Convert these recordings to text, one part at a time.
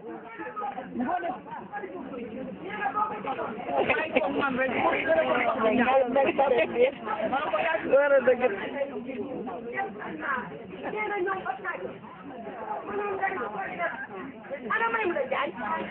Ana may mu la jaay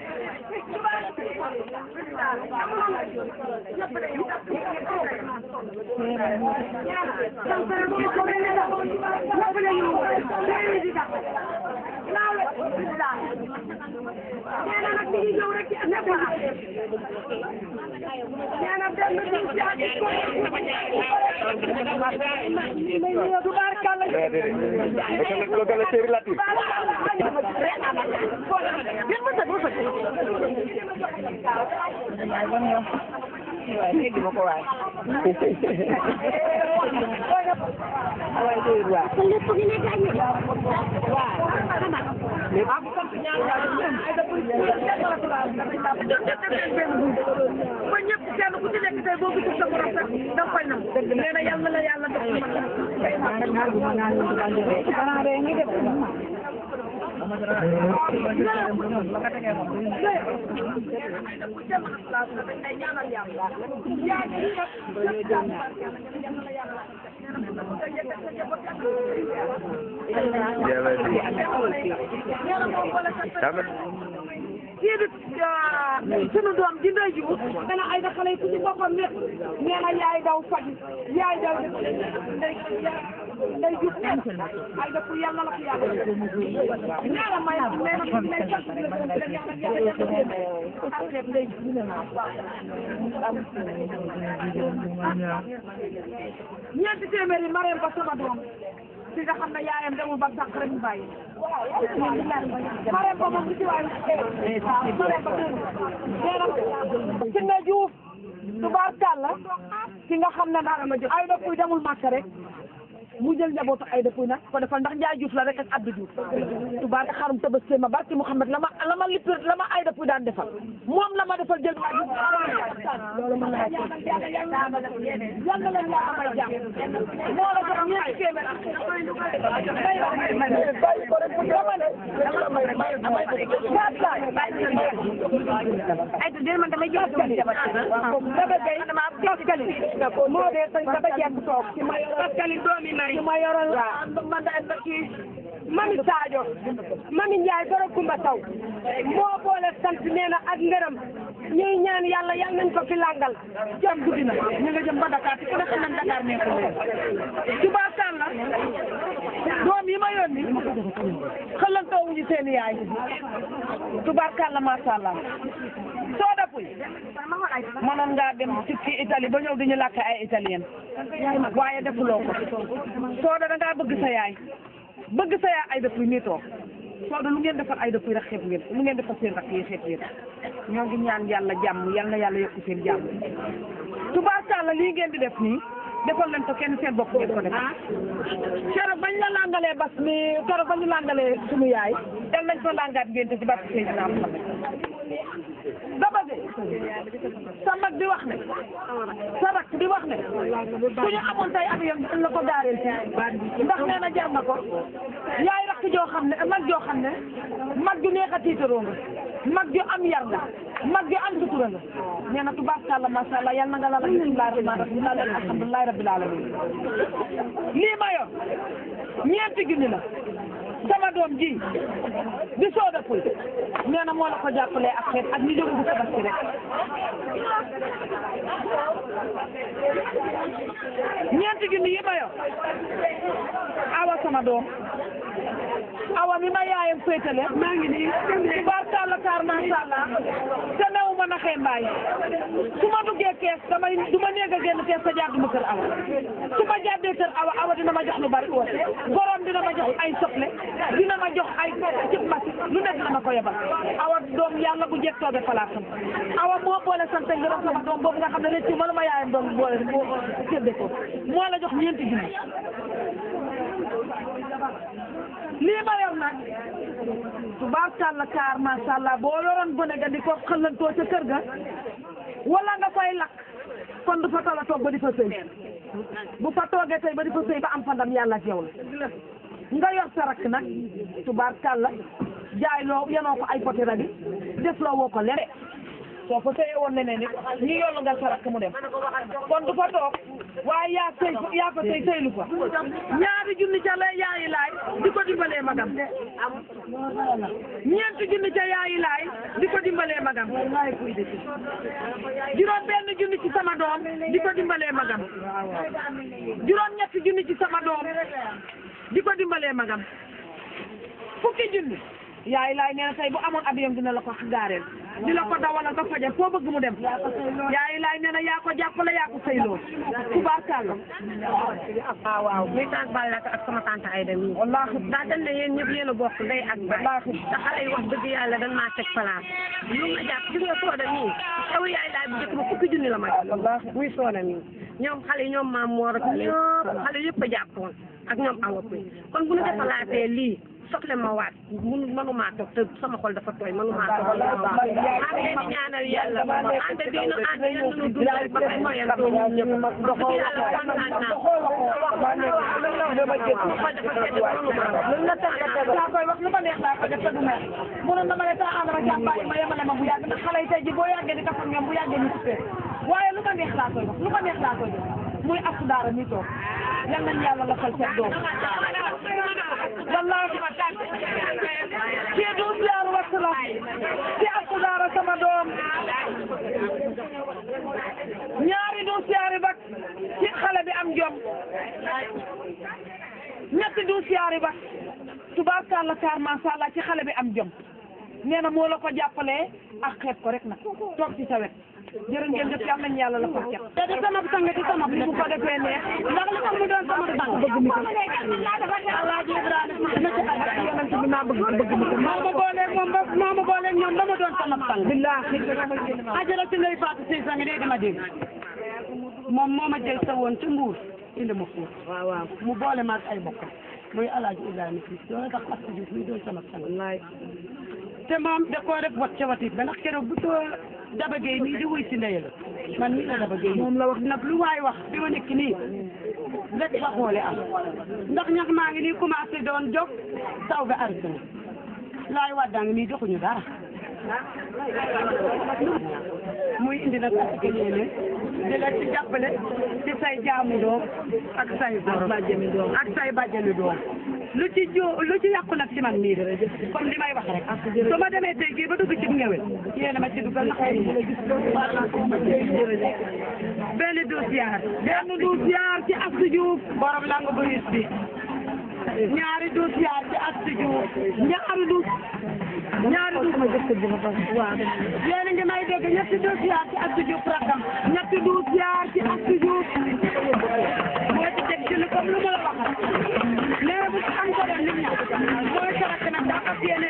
sunu doom ji ndey ji dana ay da xale yi ku ci boppam nekk nee na yaay daw faj yaay daw ndey ju ay da ku yàlla la ko yàlla nee na may nee na may sant ñeenti téeméeri mareem ba sama doom si nga xam ne yaayam demul ba sax rek ñu bàyyi mareem ba moom ci waay mareem ba Kiné Diouf tubaarkàlla ki nga xam ne daal ay da kuy demul màkk rek mu jël njabootu ay da kuy nag ko defal ndax Njaay Diouf la rek ak Abdou Diouf tubaarka xarum tabaski ma barki Mouhamed la ma ay da kuy daan defal moom la ma defal jël loolu mën naa yàlla la ñu amay jàmm moo la jox ñeenti téeméer ay da man damay jox daba gay dama toskali moo de tañ daba jekk toog ci ma toskali doomi mari ci ma yoroon man da ci mami Sadio mami Ndiaye dara Kumba Taw moo boole sant nee na ak ngërëm ñuy ñaan yàlla yal nañ ko fi langal jëm guddi na ñu nga jëm ba Dakar te ku ne xam nañ Dakar nekkul tubaarkàlla doom yi ma yónni xëlantoowuñu seen yaay tubaarkàlla macha allah soo dapuy mënoon ngaa dem ci Italie ba ñëw di ñu làkk ay italien waaye defuloo ko soo da ngaa bëgg sa yaay ay dëpp nii toog soo lu ngeen defal ay dëpp rek xeeb ngeen lu ngeen defal seen rakk yi xeeb ngeen ñoo ngi ñaan yàlla jàmm yal na yàlla yokk seen jàmm tubaarkàlla lii ngeen di def nii defal leen ko kenn seen bopp ngeen ko def keroog bañ la langalee bas mi keroog bañ ñu langalee suñu yaay del nañ ko langaat ngeen te ci barke Seydina Muhammad daba de sa mag di wax ne sa rak di wax ne suñu amoon tey avion dañ la ko daareel ci ndax nee na jar na ko yaay rakk joo xam ne mag joo xam ne mag ju neex a tiitaroo nga mag ju am yar nga mag ju am sutura nga nee na tubaarkàlla masha Allah yal na nga la bismillahi rahmaani rahiim alhamdulillahi rabbil alamin lii ma yor ñeenti junni la sama doom ji di sooda puy nee na moo la ko jàppalee ak xeet ak ñi jógu bu tabaski rek ñeenti junni yi ma yor awa sama doom awa mi ma yaayam féetale maa ngi nii tubaarkàlla kaar masha Allah te new ma naxee mbaay su ma duggee kees du ma néeg a génn kees sa jàdduma kër awa su ma jàddee kër awa dina ma jox lu bari woon borom dina ma jox ay soble dina ma jox ay cëb masi lu nekk dina ma ko yebal awa doom yàlla bu jekk tooge palaatam awa moo boole sant ngërëm sama doom boobu nga xam ne rëccu ma lu ma yaayam doom boole sédde ko moo la jox ñeenti junni lii ma yor nag tubaarkàlla kaar masha Allah boo yoroon bone ga di ko xëllantoo ca kër ga wala nga koy lakk kon du fa tala toog ba di fa sëy bu fa toogee tey ba di fa sëy ba am fa ndam yàlla ak yow la nga yor sa rakk nag tubaarkàlla jaay loo yanoo ko ay poti rabi def loo woo ko lere soo ko téye woon leneen it ñu yollu nga sa rakk mu dem kon du fa toog waaye yaa fa tey teylu fa ñaari junni ca la yaayi laay di ko dimbalee magam ñeenti junni ca yaayi laay di ko dimbalee magam juróom benn junni ci sama doom di ko dimbalee magam juróom ñetti junni ci sama doom di ko dimbalee magam fukki junni yaay laay nee na tey bu amoon avion dina la ko gaareel di la ko dawalal ba fajar foo bëgg mu dem yaay laay nee na yaa ko jàppale yaa ko sayloo tubaarkàlla waaw muy tànk Balla ak sama tante Ayda mi wallaahi daa dañ ne yéen ñëpp yéen a bokk ndey ak baay te xale yi wax dëgg yàlla dañ maa teg place lu ma jàpp gis nga sooda nii taw yaay laay bu njëkk ba fukki junni la ma jox muy sooda nii ñoom xale yi ñoom maam Moor ak ñëpp xale yëpp a jàppoon ak ñoom awa kon bu ñu defalaatee lii soxla ma waat mënumaa toog te sama xol dafa tooy mënumaa toog maa ngi leen di ñaanal yàlla ànd dina ànd yàlla nu dundal ba kay moyen toog ñëpp dëgg yàlla kontaan naa laa koy wax lu ma neex laa ko def te du mer mënoon na ma ne saa ànd ak jàmbaay ma yemale ma bu yàgg ndax xale yi tey ji boo yàggee di kaf ak ñoom bu yàggee ñu ci waaye lu ma neex laa koy wax lu ma neex laa koy def muy Astou Daara mi toog yal nañu yàlla la fal seen doom wallaahi kii du yaaru waxtu la ci Astou Daara sama doom ñaari du siyaari bak ci xale bi am jom ñetti du siyaari bak tubaarkàlla kaar masha Allah ci xale bi am jom nee na moo la ko jàppalee ak xeeb ko rek nag toog ci sa wet jërë ngeen jëf yal nañu yàlla la ko cet te di sama sang di sama li bu ko defee neex ndax li tax mu doon sama sang bëgg mi ko Alaaji Ibrahima na ci ak yonent bi naa bëgg mi ko maa ma booleeg moom ba maa ma booleeg ñoom ba ma doon sama sang billaahi ajara ci lay faatu si sang dee dama dégg moom moo ma jël sa woon ci Mbuur indi ma fuur waaw mu boole ma ak ay bokk muy Alaaji Ibrahima si loolu tax Astou Diouf mi doon sama sang te moom da koo def wat ca watit ba ndax keroog bu too Daba Gueye nii di wuy si ndeyal man mii la Daba Gueye moom la wax nag lu waay wax bi ma nekk nii rek fa xoole am ndax ñax maa ngi nii commencé doon jóg taw bi arrêté na laay waddaa ngi nii doxuñu dara muy indi nag ak yéene di la ci jàppale ci say jaamu doom ak say doom ak say bàjjani doom lu ci yàqu nag ci man nii comme li may wax rek su ma demee tey jii ba dugg ci ngewel yéen a ma ci dugal ndax benn dossier ci Astou Diouf borom langue bu riis bi ñaari dossier ci Astou Diouf ñaari waaw yéen a ngi may dégg ñetti dossier ci Astou Diouf rakam ñetti dossier ci Astou Diouf moo ci teg ci lu comme lu ma la waxal nee bu ci am ko doon nit ñi mooy sarak nag daa fas yéene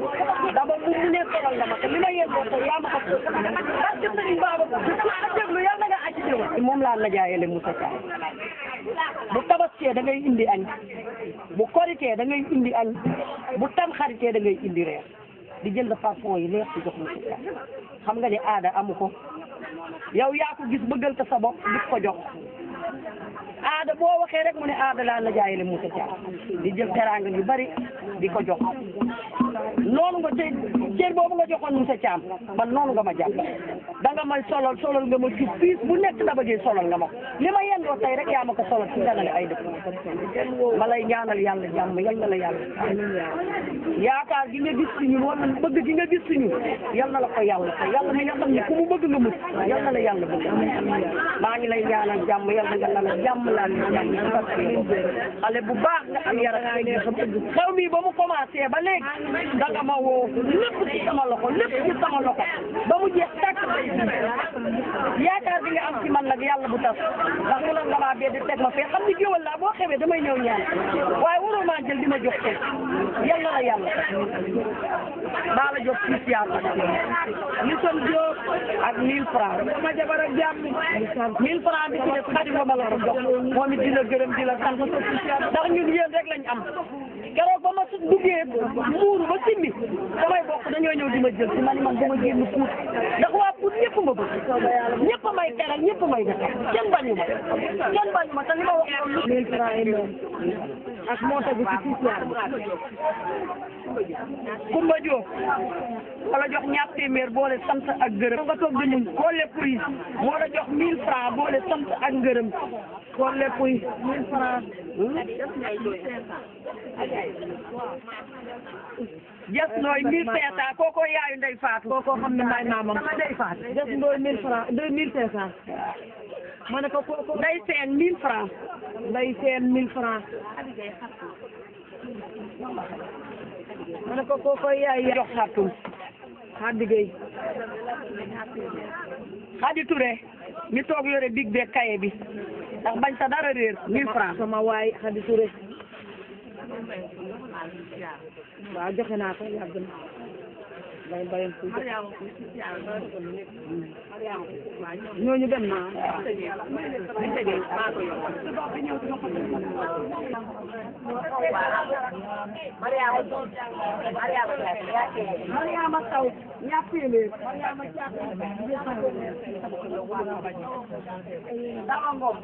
dama mu ne solal nga ma te li ma yéen ko yaa ma ko ak sëriñ Baba déglu yàlla nga aji ci moom laa la jaayale Moussa Thiam bu tabaskee da ngay indi añ bu korité da ngay indi añ bu tamxaritee da ngay indi reer di jël parfum yi leer ci jox Moussa Thiam xam nga ni aada amu ko yow yaa ko gis bëggal ko sa bopp di ko jox aada boo waxee rek mu ne aada laa la jaayale Moussa Thiam di jël teraanga yu bari di ko jox noonu nga tey cër boobu nga joxoon Moussa Thiam man noonu nga ma jàpp da nga may solal nga ma ci piis bu nekk daba jëy solal nga ma li ma yendoo tey rek yaa ma ko solal ci ganale ay dëkk ma lay ñaanal yàlla jàmm yal na la yàlla yaakaar gi nga gis ci ñun wala bëgg gi nga gis ci ñun yal na la ko yàlla ko yàlla mi nga xam ne ku mu bëgg nga mus yal na la yàlla bëgg maa ngi lay ñaanal jàmm yal na nga la jàmm laa jàmm xale bu baax nga am yaram xew mi ba mu commencé ba léegi da nga ma woo lépp ci sama loxo ba mu jeex tàkk yaakaar bi nga am ci man nag yàlla bu tas ndax mu la nga maa bee di teg ma fee xam ni géwal laa boo xewee damay ñëw ñaan waaye waroo maa jël di ma jox teg yàlla la yàlla daa la jox ci yàlla ñu son jóob ak 1000 francs ma jabar ak jàmm 1000 francs bi ci def xadim ma la ko jox moom it di la gërëm di la sant ndax ñun yéen rek lañ am keroog ba ma duggee muuru ba simmi samay bokk dañoo ñëw di ma jël ci man dama génn Pout ndax waa Pout ñëpp ma bëgg ñëpp may teral ñëpp may def kenn bañu ma te li ma wax loolu 1000 francs yi ak moo tagu ci social Kumba Diop wala jox ñaar téeméer boole sant ak gërëm nga toog di muñ koo lépp yi moo la jox 1000 francs boole sant ak ngërëm koo lépp yi 1000 francs jas nooy 1500 kooko yaayu Ndey Faatu kooko xam ne maay maamam Ndey Faatu jas nooy 1000 francs 2500 ma ne ko kooko Ndey Seen 1000 francs Ndey Seen 1000 francs ma ne ko kooko yaayu jox xartum Xadi Gey Xadi Touré mi toog yore big be kaye bi ndax bañ sa dara réer 1000 francs sama waay Xadi Touré waaw joxe naa ko yàgg na bay bayam fu ñooñu dem naa Mariama Taw ñaar téeméer dama ngom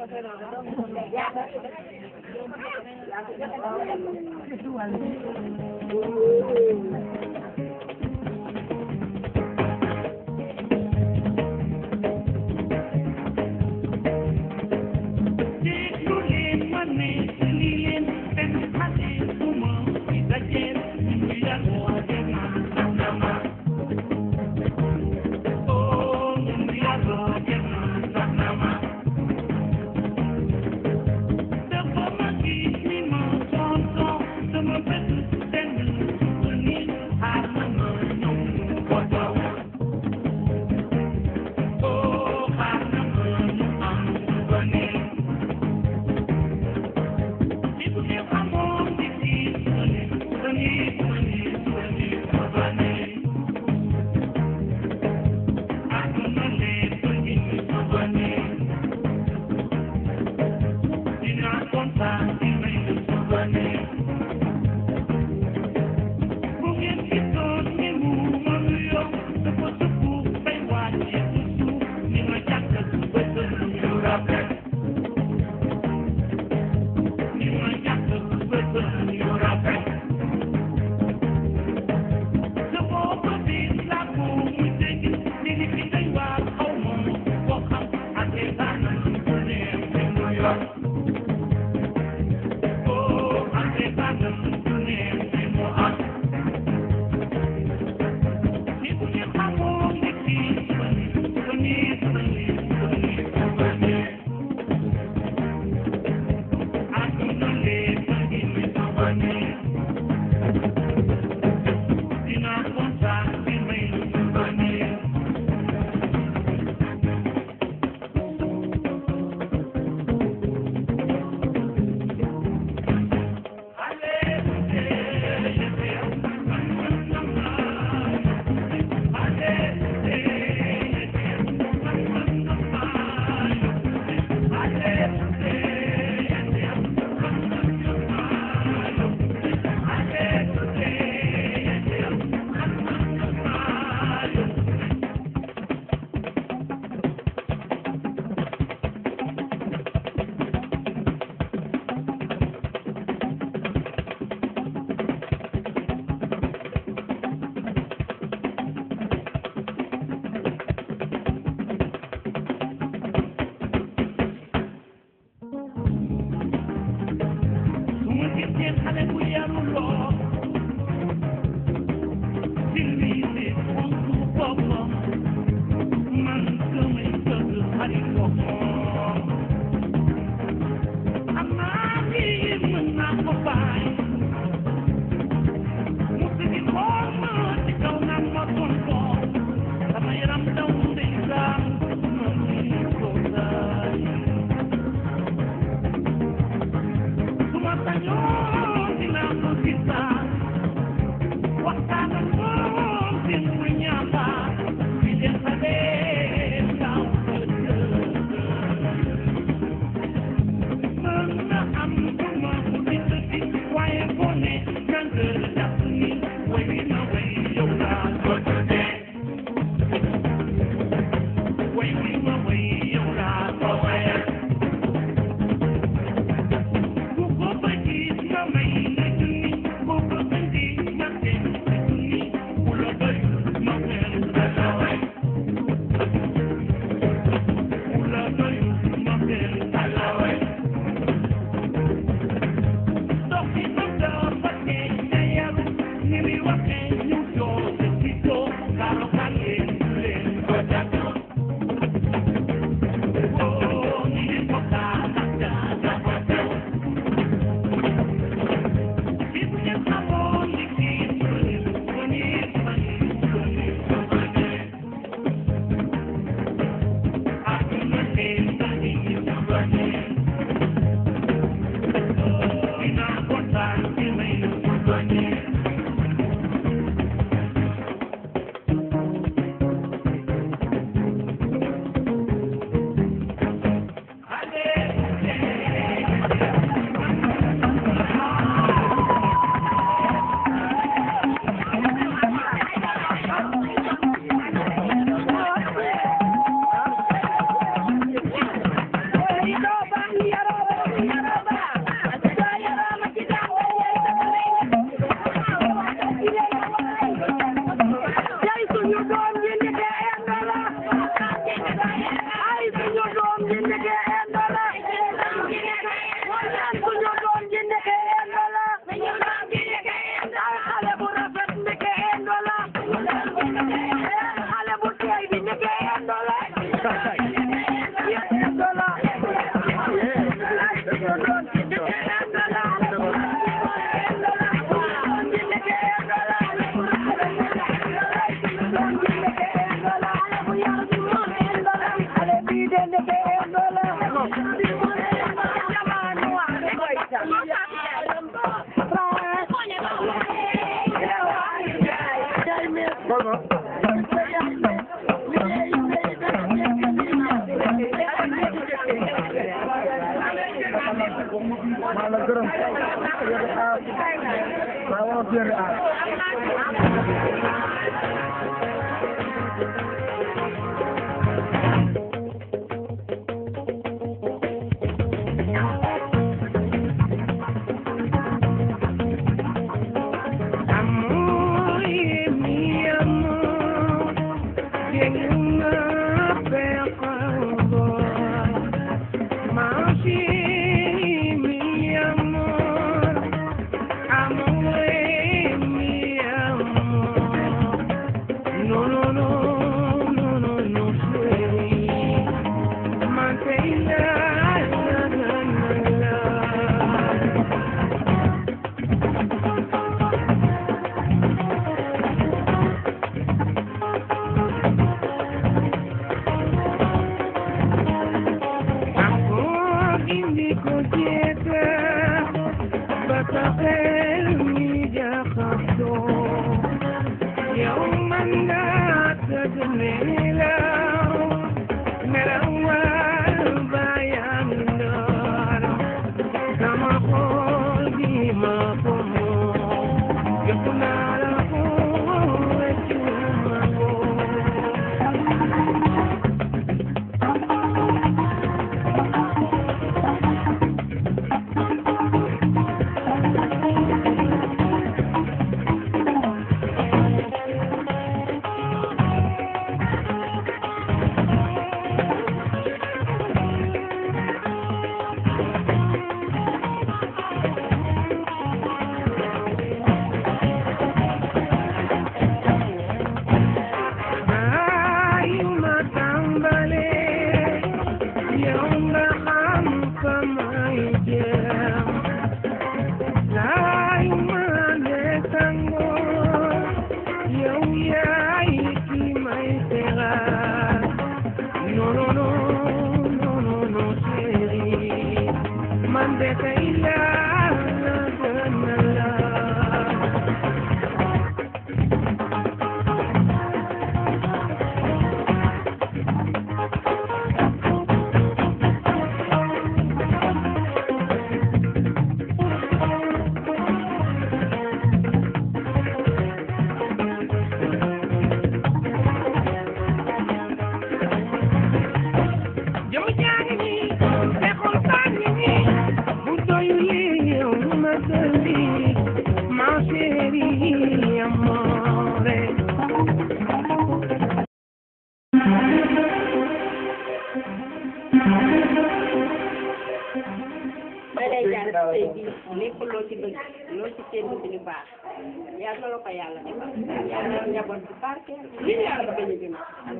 lépp loo ci bëgg loo ci séntu ci lu baax yàlla la ko yàlla defal yàlla njaboot bu barke li yàlla bañ a jëm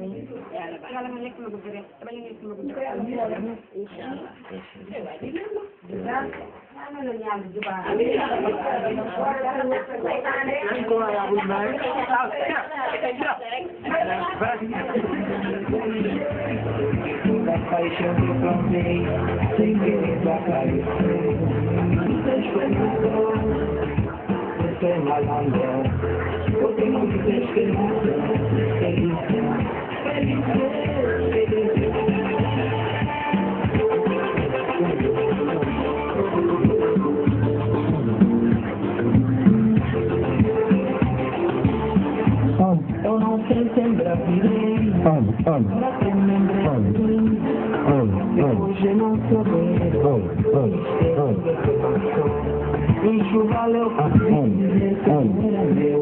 yàlla ba yàlla nga nekk ma bëgg rek dama ñu nekk ma bëgg incha Paixão que plantei, sem ver pra estoy malando, porque no dices que no, eu não sei se engravidei, hoje não sou bem, isso valeu pra dizer que era meu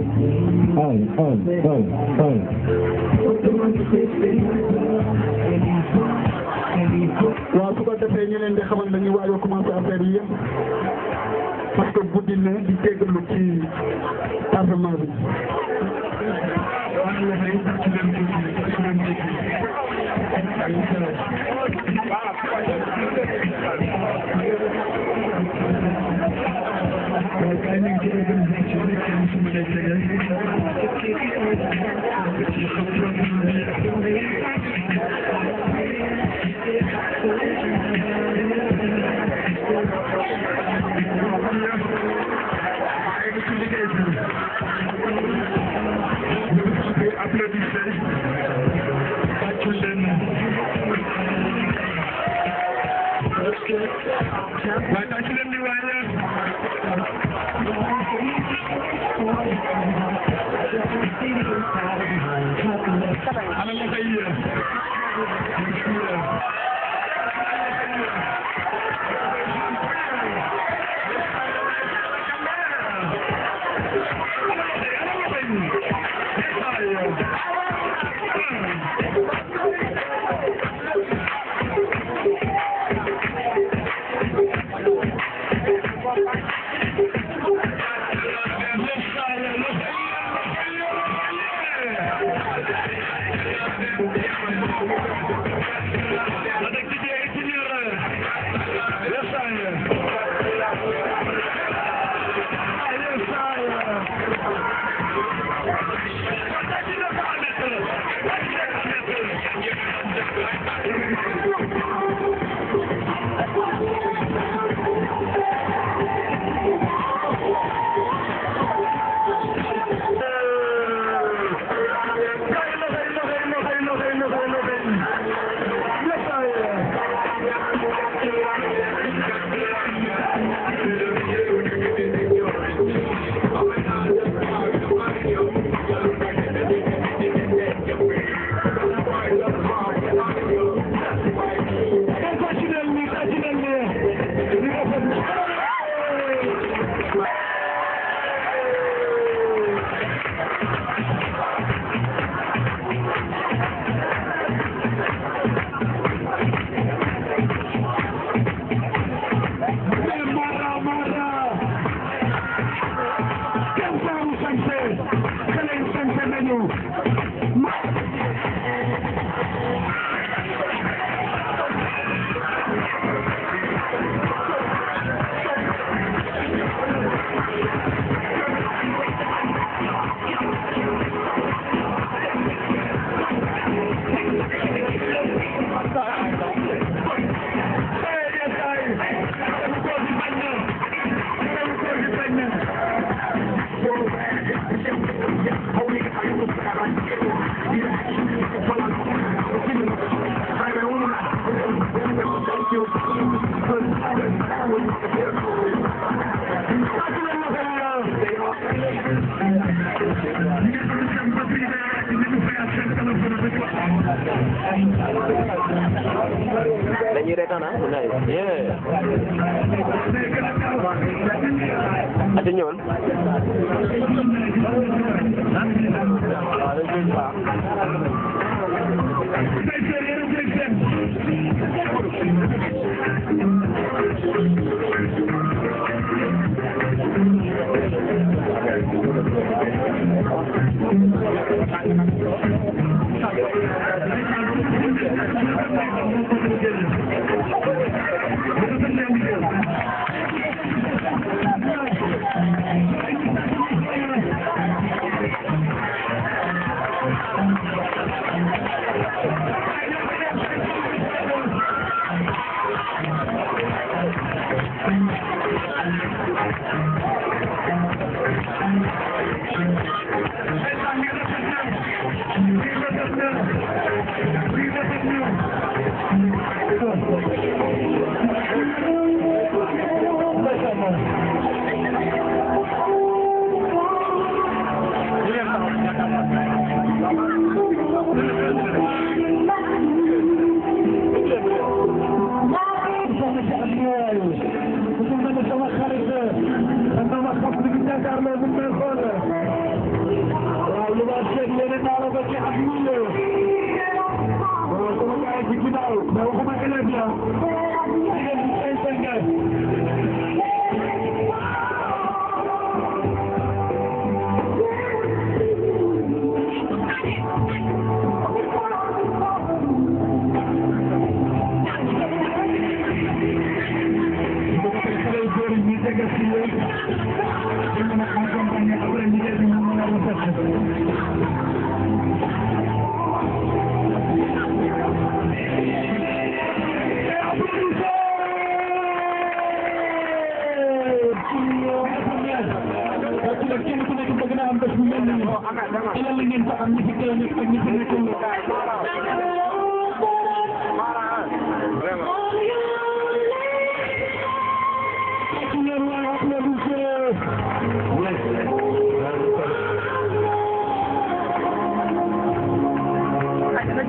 waaw su ko defee ñu leen di xamal dañuy waaj a commencé affaire yi yëpp parce que guddi na di jégalu ci tardement bi waaye tàcc leen di waaye ana la koy dañuy reetaan ah yeah ati ñëwal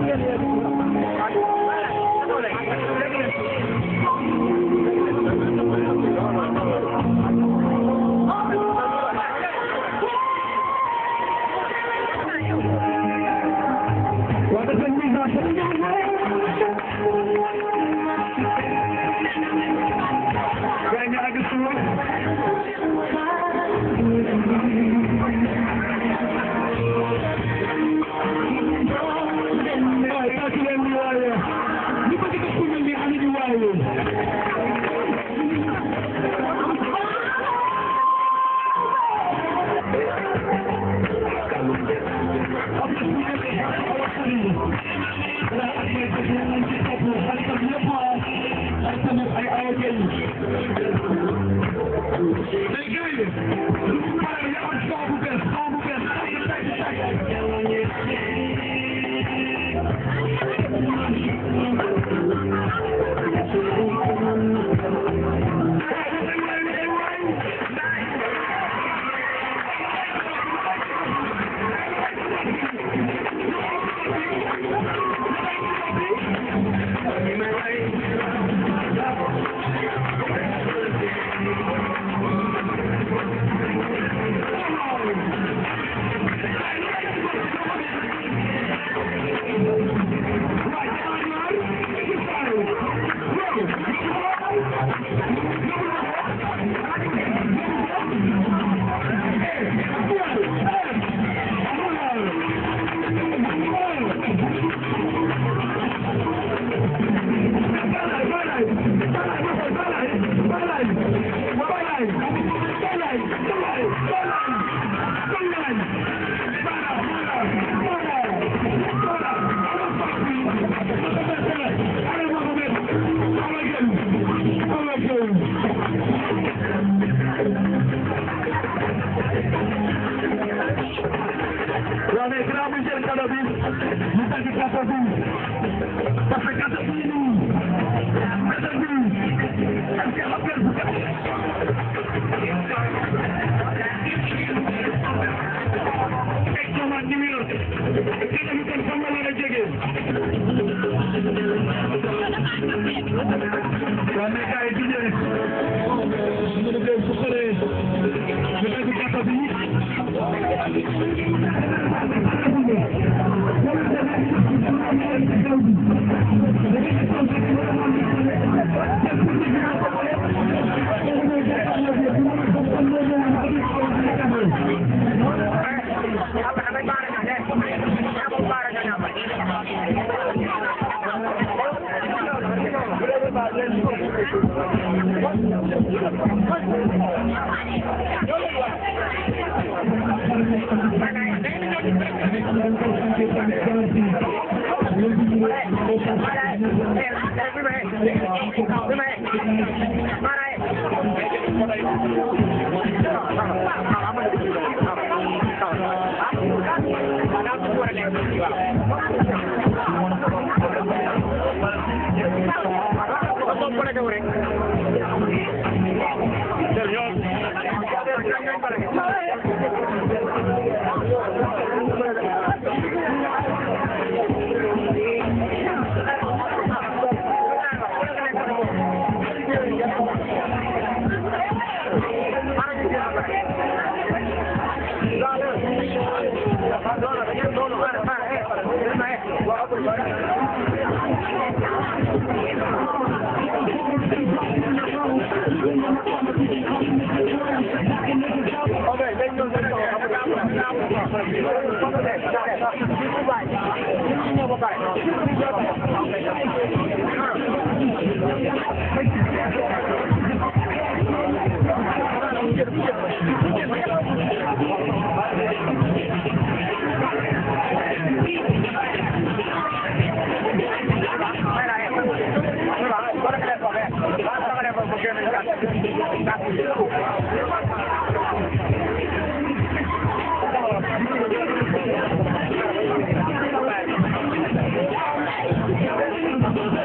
Thank you.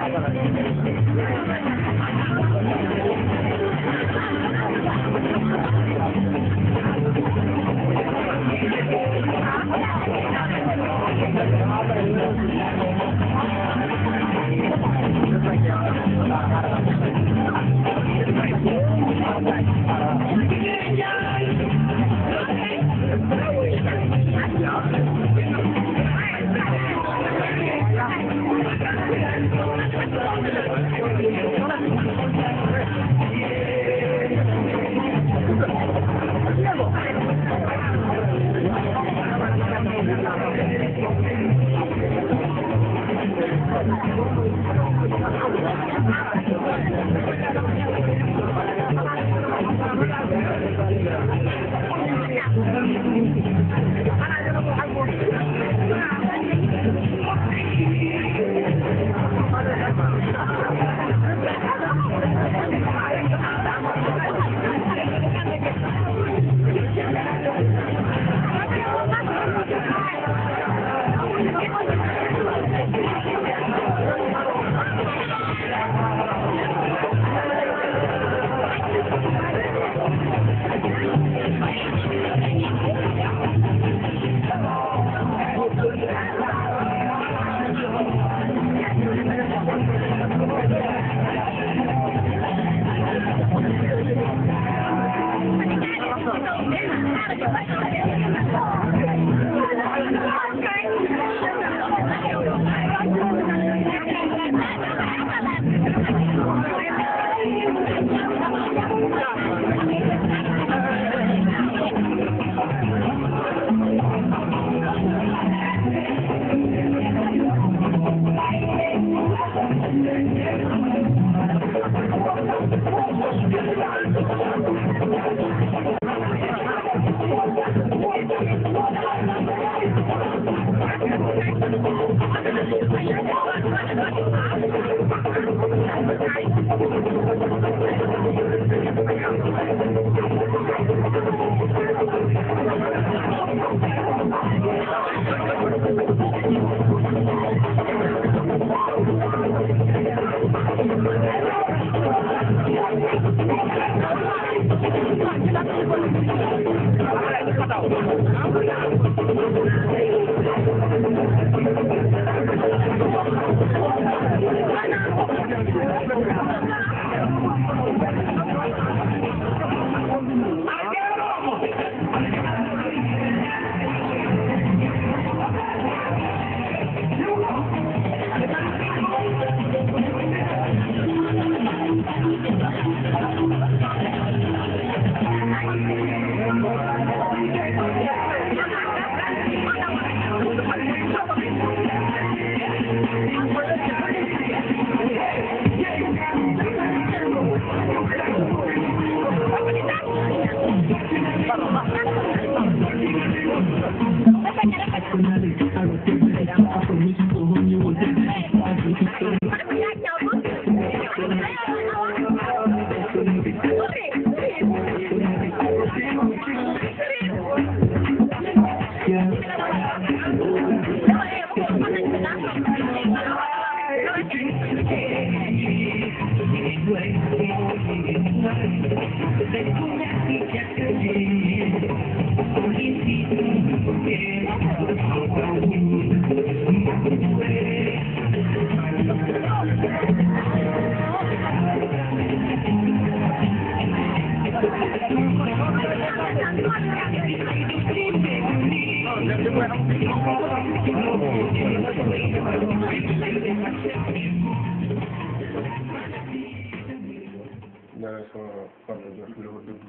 ñaanal sama papa ji wax la ko dëgg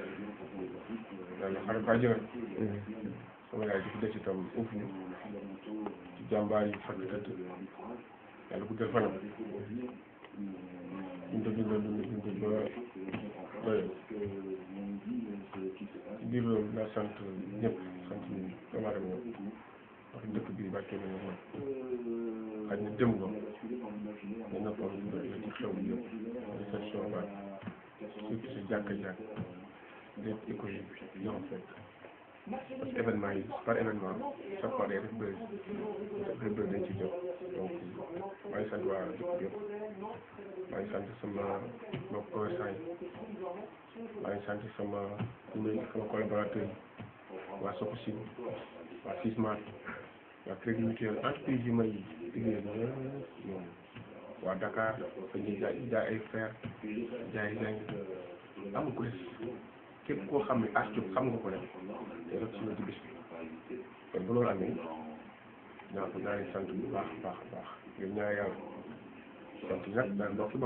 yàlla xare ko àjjana sama yaay ji fi des itam uuf ñu ci jàmbaar yi fàkk tëdd yàlla guddal fanam dund ba doyal ci biir loolu naa sant ñëpp sant ñu doomu aadama ñëpp wax dëkk bi bàkkee na moom xaj na dem ko ne noppam la ci xew bi yëpp réception ba surtout si jàkka-jàkk lépp écologie bi ñoo fekk parce que événement yi par événement chaque fois day def bëri dañ ci jóg donc maa ngi sant waa dëkk bi yëpp maa ngi sant sama mbokk commerçant yi maa ngi sant sama collaborateur yi waa Sococim waa Sismar waa Crédit Mutuel entreprise yi may liggéey ñoom waa Dakar dañuy jaay ay fer jaay zinc amul ko des képp koo xam ne as jóg xam nga ko rek te rek ci la ci bis bi kon bu loolu amee naa leen sant bu baax a baax a baax ngir ñaar yàlla sant nag daan mbokki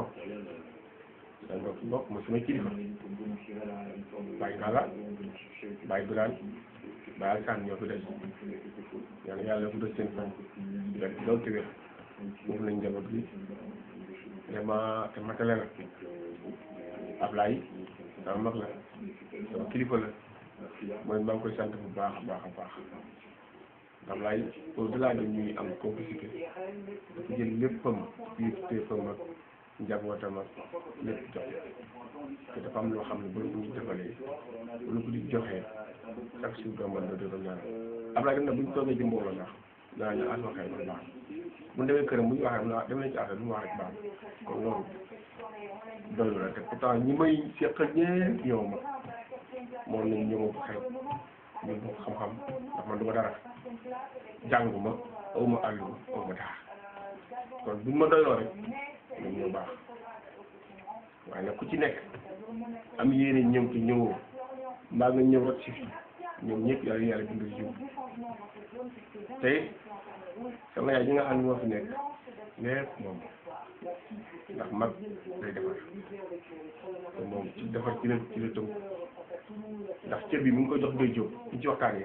bokk mooy samay kilifa Baye Ngalla Baye Birane Baye Alsane ñoo fi des yàlla bu des seen fan rek loolu te wér foofu lañ njaboot gi vraiment te matale la Ablaye sama mag la sama kilifa la mooy maa ngi koy sant bu baax a baax a baax Ablaye au-delà de ñuy am complicité dafa jël léppam téefam ak njabootam ak lépp jox te dafa am loo xam ne bu la ko nit defalee bu la ko di joxee chaque jour doomal la doon ñaan Ablaye dem na bu ñu toogee ci mbooloo sax naa ñu as waxee ba baax bu ñu demee këram bu ñu waxee mu dem nañ ci affaire bu mu wax rek baax kon loolu doylu la te pourtant ñi may seqal ñeent ñëw ma moom nañ ñëw ko xel ñu bokk xam-xam ndax man du ma dara jànguma awma àlluma awma dara kon buñ ma doyloo rek ñoom ñoo baax waaye nag ku ci nekk am yéene ñëw te ñëwoo mbaa nga ñëw rek si fii ñoom ñëpp yàlla bindal jiw te sama yaay ji nga xam ne moo fi nekk lépp moom ndax mag day defar te moom ci defar ci la tënk ndax cër bi mu ngi koy jox Ndeye Diop ñu ci waxtaanee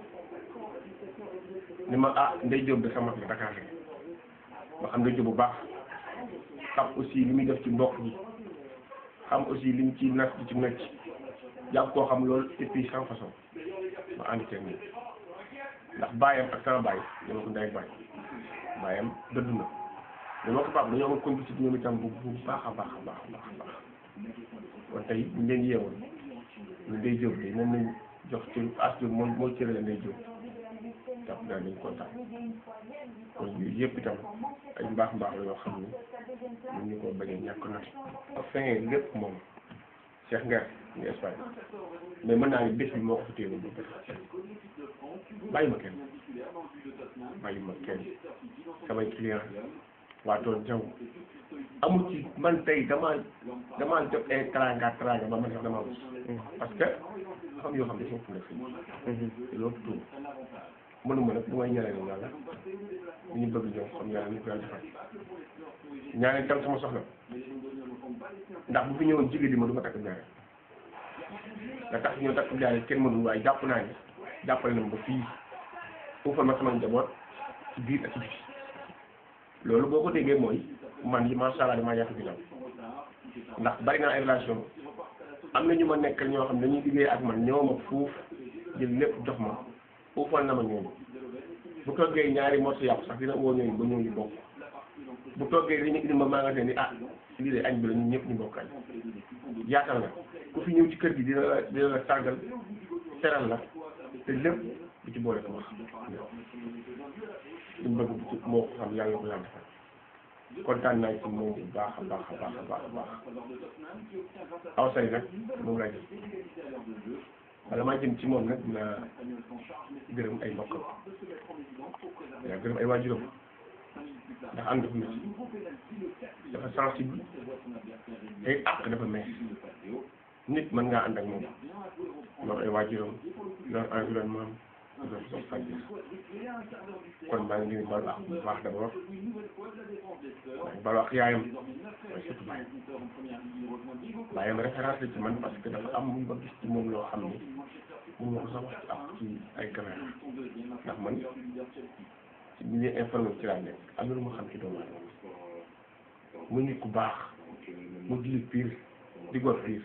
ni ma Ndeye Diop de sama mag la Dakar rek ma xam Ndeye Diop bu baax xam aussi li muy def ci mbokk yi xam aussi li ñu ci nas di ci necc jàpp koo xam loolu et puis sans façon ma ànd ceeg nii ndax baayam ak sama baay ñoo ko ndey ak baay baayam dëdd na mais moo ko baax dañoo amoon complicité ñoom itam bu baax a baax a baax a baax a baax kon tey ñu leen yeewoon ñu Ndeye Diop de moom lañ jox ci as Diop moom moo cërale Ndeye Diop jàpp naa dañ kontaan kon yooyu yëpp itam ay mbaax la yoo xam ne ñun ñu ko bañ a ñàkk nati fin lépp moom Cheikh Nguer ñu Espagne mais mën naa ne bés bi moo ko fi téewoon ba bés bàyyi ma kenn samay client waa tool jaw amul ci man tey damaa jot ay tranga ba man sax damaa wus parce que xam yoo xam ne foofu la fii loolu tuub mënuma nag bu may ñaanal yàlla li ñu bëgg ñoom xam yàlla ni ko yàlla defal ñaanal tam sama soxla ndax bu fi ñëwoon jigéen di ma du ma takk ñaareel nga tax ñëw takk ñaareel kenn mënul waaye jàpp naa ne jàppale na ma ba fii uufal ma sama njaboot ci biir ak ci biti loolu boo ko déggee mooy man yi macha allah damaa yaatu ginnaaw ndax bari naa ay relation am na ñu ma nekkal ñoo xam ne dañuy liggéey ak man ñoo ma fuuf jël lépp jox ma uufal na ma ñooñu bu toggee ñaari morceau yàqu sax dina woo ñooñu ba ñooñu bokk bu toggee dañu indi ma magasin ni lii de añ bi la ñun ñëpp ñu bokk añ yaatal na ku fi ñëw ci kër gi dina la tàggal teral la te lépp bu ci boole ko wax li mu bëgg bu ci moo ko xam yàlla ko yàlla defal kontaan naa ci moom bu baax a baax a baax a baax a baax aw say nag moom laa jëm wala maa jëm ci moom nag dina gërëm ay mbokkam dina gërëm ay waajuram ndax ànd dafa métti dafa sensible te àq dafa mees nit mën ngaa ànd ak moom loolu ay waajuram loolu environnement am loolu sax fàtte kon maa ngi leen di balu àq bu baax d'abord maa ngi balu àq yaayam mooy surtout baayam référence la ci man parce que dafa am mu ba gis ci moom loo xam ne mun ma ko sax wax ci àq ci ay caméra ndax man ci milieu informel ci laa nekk am na lu ma xam ci doomu aadama mu nit ku baax mu jullit piir di góor piir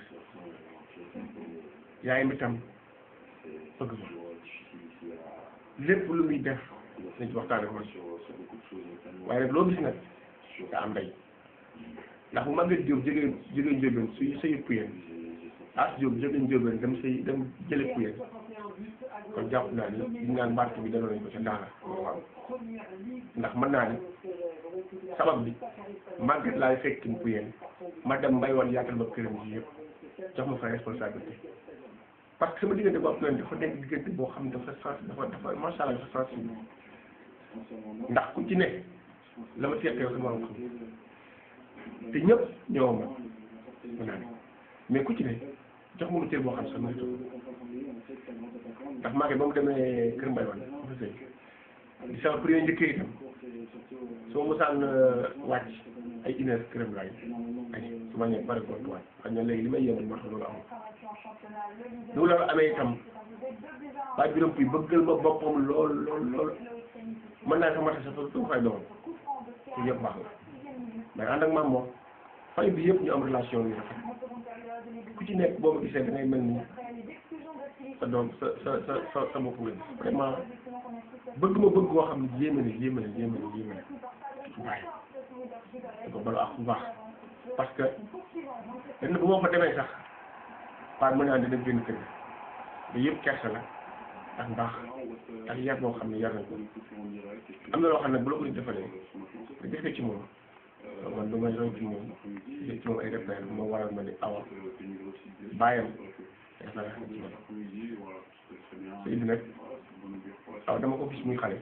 yaayam itam bëgg ma lépp lu muy def nañ ci waxtaan ak man waaye nag loo gis nag nga am ndey ndax bu Maguette Diop jógee Ndiobène suy sëyi Puyeen As Diop jógee Ndiobène dem jële Puyeen kon jàpp naa ni li ñu naan barke bi daloon nañ ko ca daara waaw ndax mën naa ni sabab bi màgget laay fekk mu yéen ma dem mbay woon yaatal ma këram ji yëpp jox ma fa responsabilité parce que sama diggante boobu noonu dafa nekk diggante boo xam ne dafa macha allah dafa sensible ndax ku ci ne la ma seqee yow sama xam te ñëpp ñoo ma mën naa ne mais ku ci ne jox ma cër boo xam sax mérite ndax maa ngi ba mu demee Kër Mbaye woon dafa sëy di sama premier njëkkee itam soo mosaan wàcc ay une heure këram laay ay su ma ñëwee bari ko tuwaat xam nga léegi li may yéene moo tax loolu amul lu loolu amee itam waa juróom fii bëggal ma boppam lool mën naa ko mata sa fa du fay doon te yëpp baax la mais ànd ak maam moom fay bi yëpp ñu am relation yu rafet ku ci nekk boo ma gisee da ngay mel ni sa doom sa bopp nga gis vraiment bëgg ma bëgg koo xam ne yéeme na waaye da ko balu ak bu baax parce que lenn bu ma fa demee sax par mën naa dina génn kër gi yëpp kersa la ak mbaax ak yar boo xam ne yar nañ ko am na loo xam ne bu la ko nit defalee nga def ko ci moom man du may roy ci moom def ci moom ay repère bu ma waral ma ni awa bàyyam def na rafet ci man sëy bi nag aw dama ko gis muy xale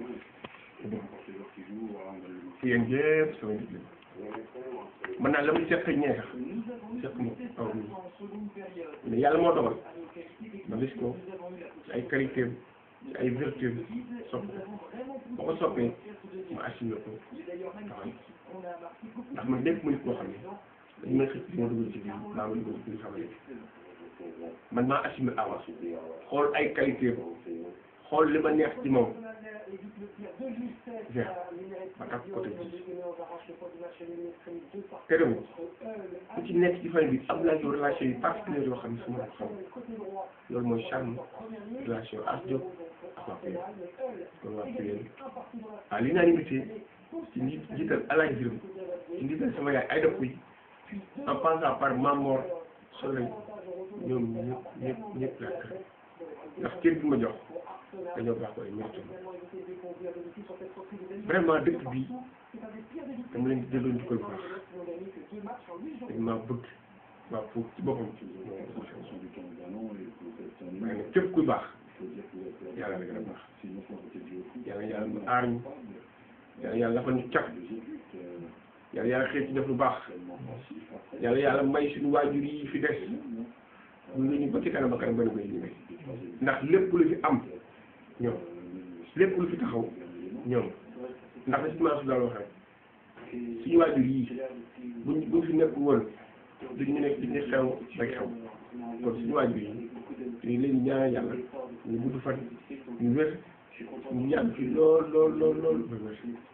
si yéen yëpp sama nit la mën naa la muy seq ñee sax seq ma aw nii mais yàlla moo dogal ma gis ko ci ay qualité ci ay vertu sopp ko ko soppee ma assumé ko taxaw ndax man lépp muy koo xam ne dañu may xëcc di ma dugal ci biir maa ma dugal ci biir xamante man maa assumé awa xool ay qualité xool li ma neex ci moom bien ma tax côté bi te tamit ku ci nekk ci famille bi am naa yow relation yu particulière yoo xam ne su ma ko xam loolu mooy charme relation as Diop ak waa Puyel kon waa Puyel ah li naa invité ci njiital Alain Birame ci njiital sama yaay ay dëkk yi en passant par Mamor Soleil ñoom ñëpp laa kër ndax kër bi ma jox dañoo baax ko ay mérite vraiment dëkk bi dama leen di delloo njukkal bu baax dañ maa bëgg waa foofu ci boppam waaye nag képp kuy baax yàlla na gën a baax yàlla mu aar ñu yàlla dafa ñu cat yàlla xëy ci def lu baax yàlla may suñu waajur yi fi des ñu ngi ñu ba ci kanam ak kanam ba koy liggéey ndax lépp lu fi am ñoom lépp lu fi taxaw ñoom ndax la si maasu daal wax rek suñu waajur yi buñ fi nekk woon duñu nekk duñu xew bay xew kon suñu waajur yi dañu leen ñaan yàlla ñu gudd fan ñu wér ñu yàgg fi lool ba wér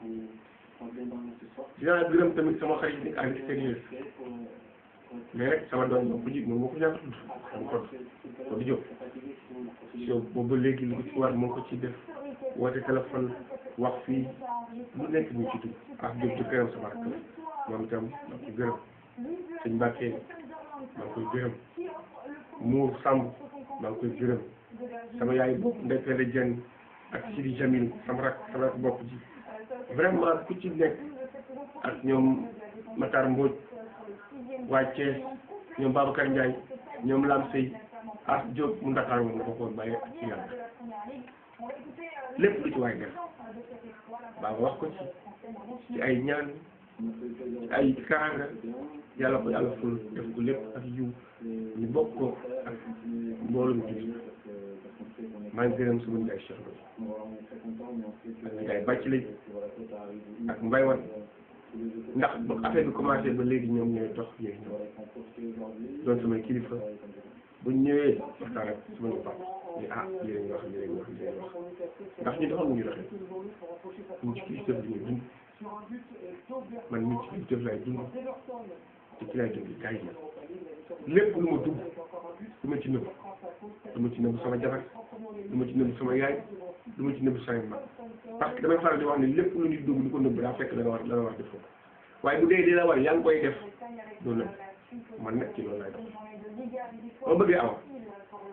dinaa gërëm tamit sama xarit nekk à l'extérieur mais rek sama doom moom bu ji moom moo ko ñàkk tudd xam ko di jóg so boobu léegi lu ci war moo ko ci def woote téléphone wax fii lu nekk ñu ci dugg ak jóg ci këram sama rakk moom itam maa ngi koy gërëm sëñ Mbacke maa ngi koy gërëm Mour Samb maa ngi koy gërëm sama yaay bopp Ndeye Pelle Dieng ak Sidi Jamil sama rakk bopp ji vraiment ku ci nekk ak ñoom Matar Mbodj waa Thiès ñoom Babacar Ndiaye ñoom Lam Sey As Diop mu Ndakaar moom nga ko xool bàyyi ak ci yàlla lépp lu ci waay def baa wax ko ci ay ñaan ci ay kaanga yàlla ko yàlla ful def ko lépp ak yiw ñu bokk ko ak mbooloo mi julli maa ngi gërëm sama Ndiaye Cheikh ak Ndiaye bàcc lañ ak mbay wan ndax ba affaire bi commencé ba léegi ñoom ñooy dox ñooy ñëw doon samay kilifa buñ ñëwee waxtaan ak sama papa ni lii lañ wax ndax ñu doxal ñu doxee ñu ci kilifteef bi ñu dund man ñu ci kilifteef laay dund te ci laay dund gars yi lépp lu ma dugg du ma ci nëbb sama jabar du ma ci nëbb sama yaay du ma ci nëbb sama mag parce que damay faral di wax ne lépp lu nit dugg di ko nëbb daa fekk dana war def ko waaye bu dee di la war yaa ngi koy def doo nëbb man nag ci loolu laay dox boo bëggee awa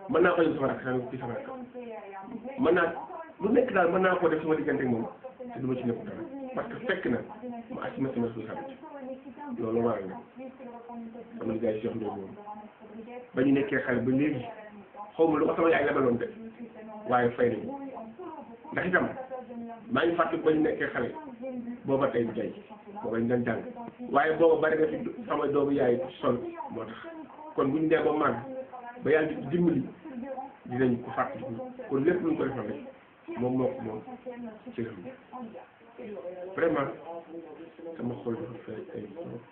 mën naa ko yóbbu sama rakk xanaa kii sama rakk mën naa lu nekk daal mën naa koo def sama diggante ak moom te du ma ci nekk dara parce que fekk na ma assumé sama responsabilité loolu waral na sama liggéey si jox ndox moom ba ñu nekkee xale ba léegi xaw ma lu ko sama yaay lebaloon de waaye fay nañu ndax itam maa ngi fàttali ba ñu nekkee xale booba tey du tey booba ñu doon jàng waaye booba bari na fi sama doomu yaay sol moo tax kon bu ñu dee ba màgg ba yàlla di dimbali dinañ ko fàttali kon lépp lu ñu ko defal rek moom moo ko moom ci réew mi vraiment sama xol dafa fay ay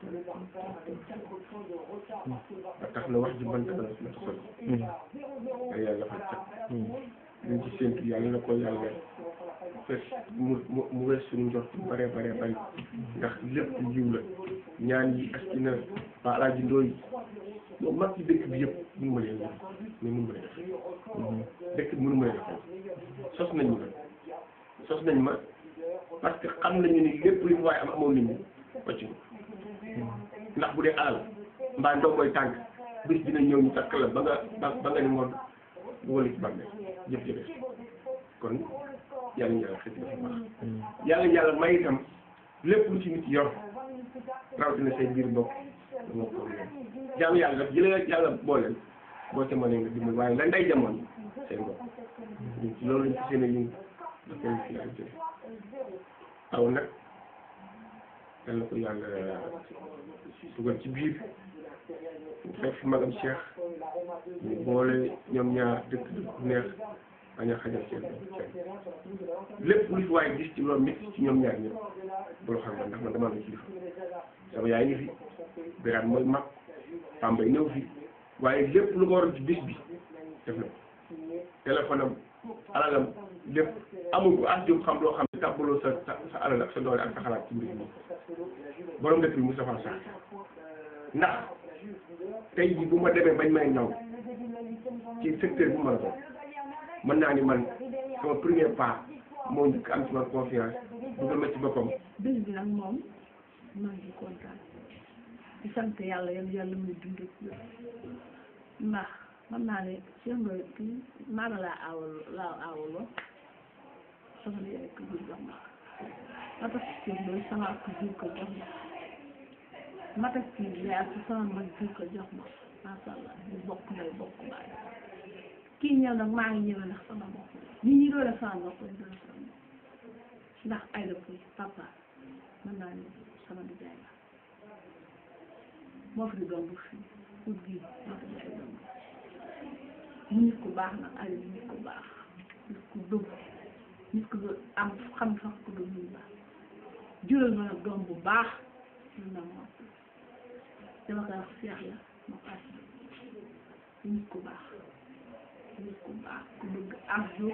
ba tax na wax ji mënta la ma xol ay yàlla fa cat ñu ci séntu yàlla na ko yàlla fekk mu wees suñu njort bare bare bari ndax lépp jiw la ñaan yi ak ci na ba alaaji ndooy ñoom mag ci dëkk bi yëpp mënu ma leen def mais mënu ma leen def dëkk bi mënu ma leen def sos nañ ma sos nañ ma parce que xam nañu ni lépp lu ñu waaye am amoon nit ñi wàcc ndax bu dee alal mbaa ndaw koy tànk bis dina ñëw ñu takk la ba nga ni moom du wala ci bàmmeel jëf jëfe kon yàlla ñu yàlla xëy dafa baax yàlla may itam lépp lu ci nit yor rawatina say biir bopp moo ko jaamu yàlla daf jëlee yàlla booleel boo ca mënee nga dimbali waaye lan day jamono seen bopp loolu lañ ci seen a yëngu daf koy fi yàlla jëlee aw nag yal na ko yàlla dugal ci biir fekk fi magam Cheikh ñu boole ñoom ñaar dëkk bu neex bañ a xajal seen lépp lu fi waaye gis ci loolu métti ci ñoom ñaar ñëpp bul xam nga ndax man dama am kilifa sama yaay ngi fi Birane mooy mag Pambay ñëw fi waaye lépp lu ko waroon ci bis bi def na ko téléphone am alalam lépp amul ko as jëm xam loo xam ne tàmbaloo sa alal ak sa doole ak sa xalaat ci mbir mi borom dëkk bi Moustapha Sarr ndax tey jii bu ma demee bañ may ñëw ci secteur bu ma la ko mën naa ni man sama premier pas moo njëkk am ci man confiance dugal ma ci boppam. bés bi nag moom maa ngi kontaan di sant yàlla yàlla muy dund ndax xam naa ne seen mbéy kii maanaam laa aawaloo sama yaay ko jur jox ma ma tax seen mbéy sama ko jur ko jox ma ma tax kii yaay ak sama mag jur ko jox ma macha allah ñu bokk ndey bokk baay kii ñëw nag maa ngi ñëw ndax sama bopp ñi ñi doole sama bopp lañ doole sama bopp ndax ay la koy papa mën naa ne sama nijaay la moo fi doom bu fi pour gi moo fi jaay doom mu nit ku baax nag ay nit ku baax nit ku dëgg nit ku am xam sax ku dëgg ñu baax jural ma nag doom bu baax mën na moo dama koy wax seex la ma paas nit ku baax ku bëgg arjo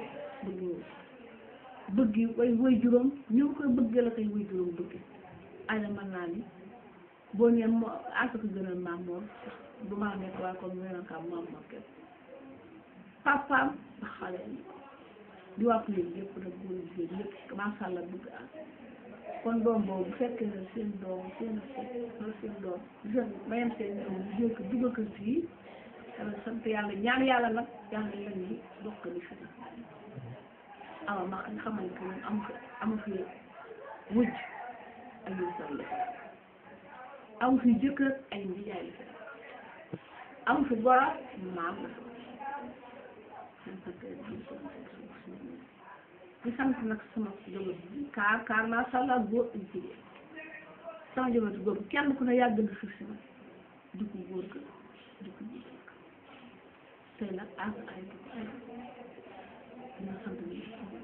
bëgg way juróom ñoo koy bëgg la koy way juróom bëgg ay la mën naa ni boo ñëwee moo àgg ko gënal maam moom du maa nekk waaye comme ñu ne maam moom kenn papaam ak xale yi di wax léegi yëpp nag góor jigéen yëpp macha allah bëgg ak kon doom boobu bu fekkee ne seen doom seen doom jeune mayam seen doom jël ko dugal ko fii dama sant yàlla ñaan yàlla nag yàlla lañ ni bokk li fi awa ma nga xamante ne amu fi wujj ay yu sall amu fi jëkkër ay ndijaay la amu fi goro maam la di sant nag sama jabar kaar macha allah góor ak jigéen sama jabar góor kenn ku ne yàgg na suuf si nag di ko góor ka di ko jigéen ka tey nag ay dina sant ni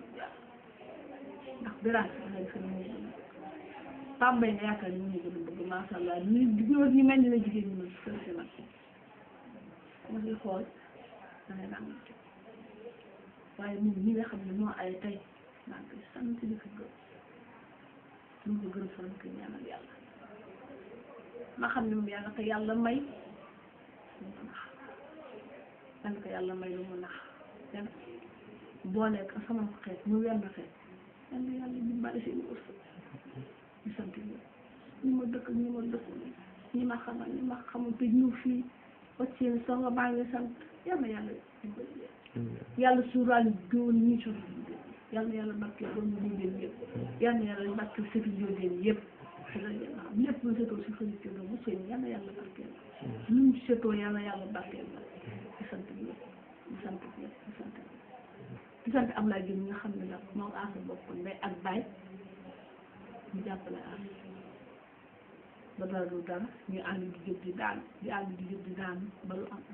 ndax Birane lañ fi mu Pambay nga yaakaar ni mu gën a bëgg macha allah ni góor ñi mel ni la jigéen ñi ma sër si nag ma si xool da ngay naan waaye moom ñi nga xam ne moo ay tey maa ngi koy sant di ko gërëm lu ko gën a faral di ñaanal yàlla ma xam ne moom yàlla ko yàlla may lu mu nax yàlla ko yàlla may lu mu nax yàlla boole ko sama xeet mu wenn xeet yàlla yàlla dimbali seen wërsëg di sant ñi ma dëkk ñi ma dëkkul ñi ma xamal ñi ma xamul te ñu fii wàcc seen songa baa ngi sant yal na yàlla dimbali leen yàlla suuraal góor ñi suñu yal na yàlla barke doon ñu leen yëpp yal na yàlla barke sëti jógeen yëpp lépp lu setoo si xarit doon mu sëñ yal na yàlla barkeel lu mu setoo yal na yàlla barkeel la di sant ñëpp di sant ñëpp di sant di sant Ablaye Diop nga xam ne nag moom aasa bokk ndey ak baay ñu jàppale aasa ba dara du dara ñu ànd di jóg di daanu di ànd di jóg di daanu ba lu am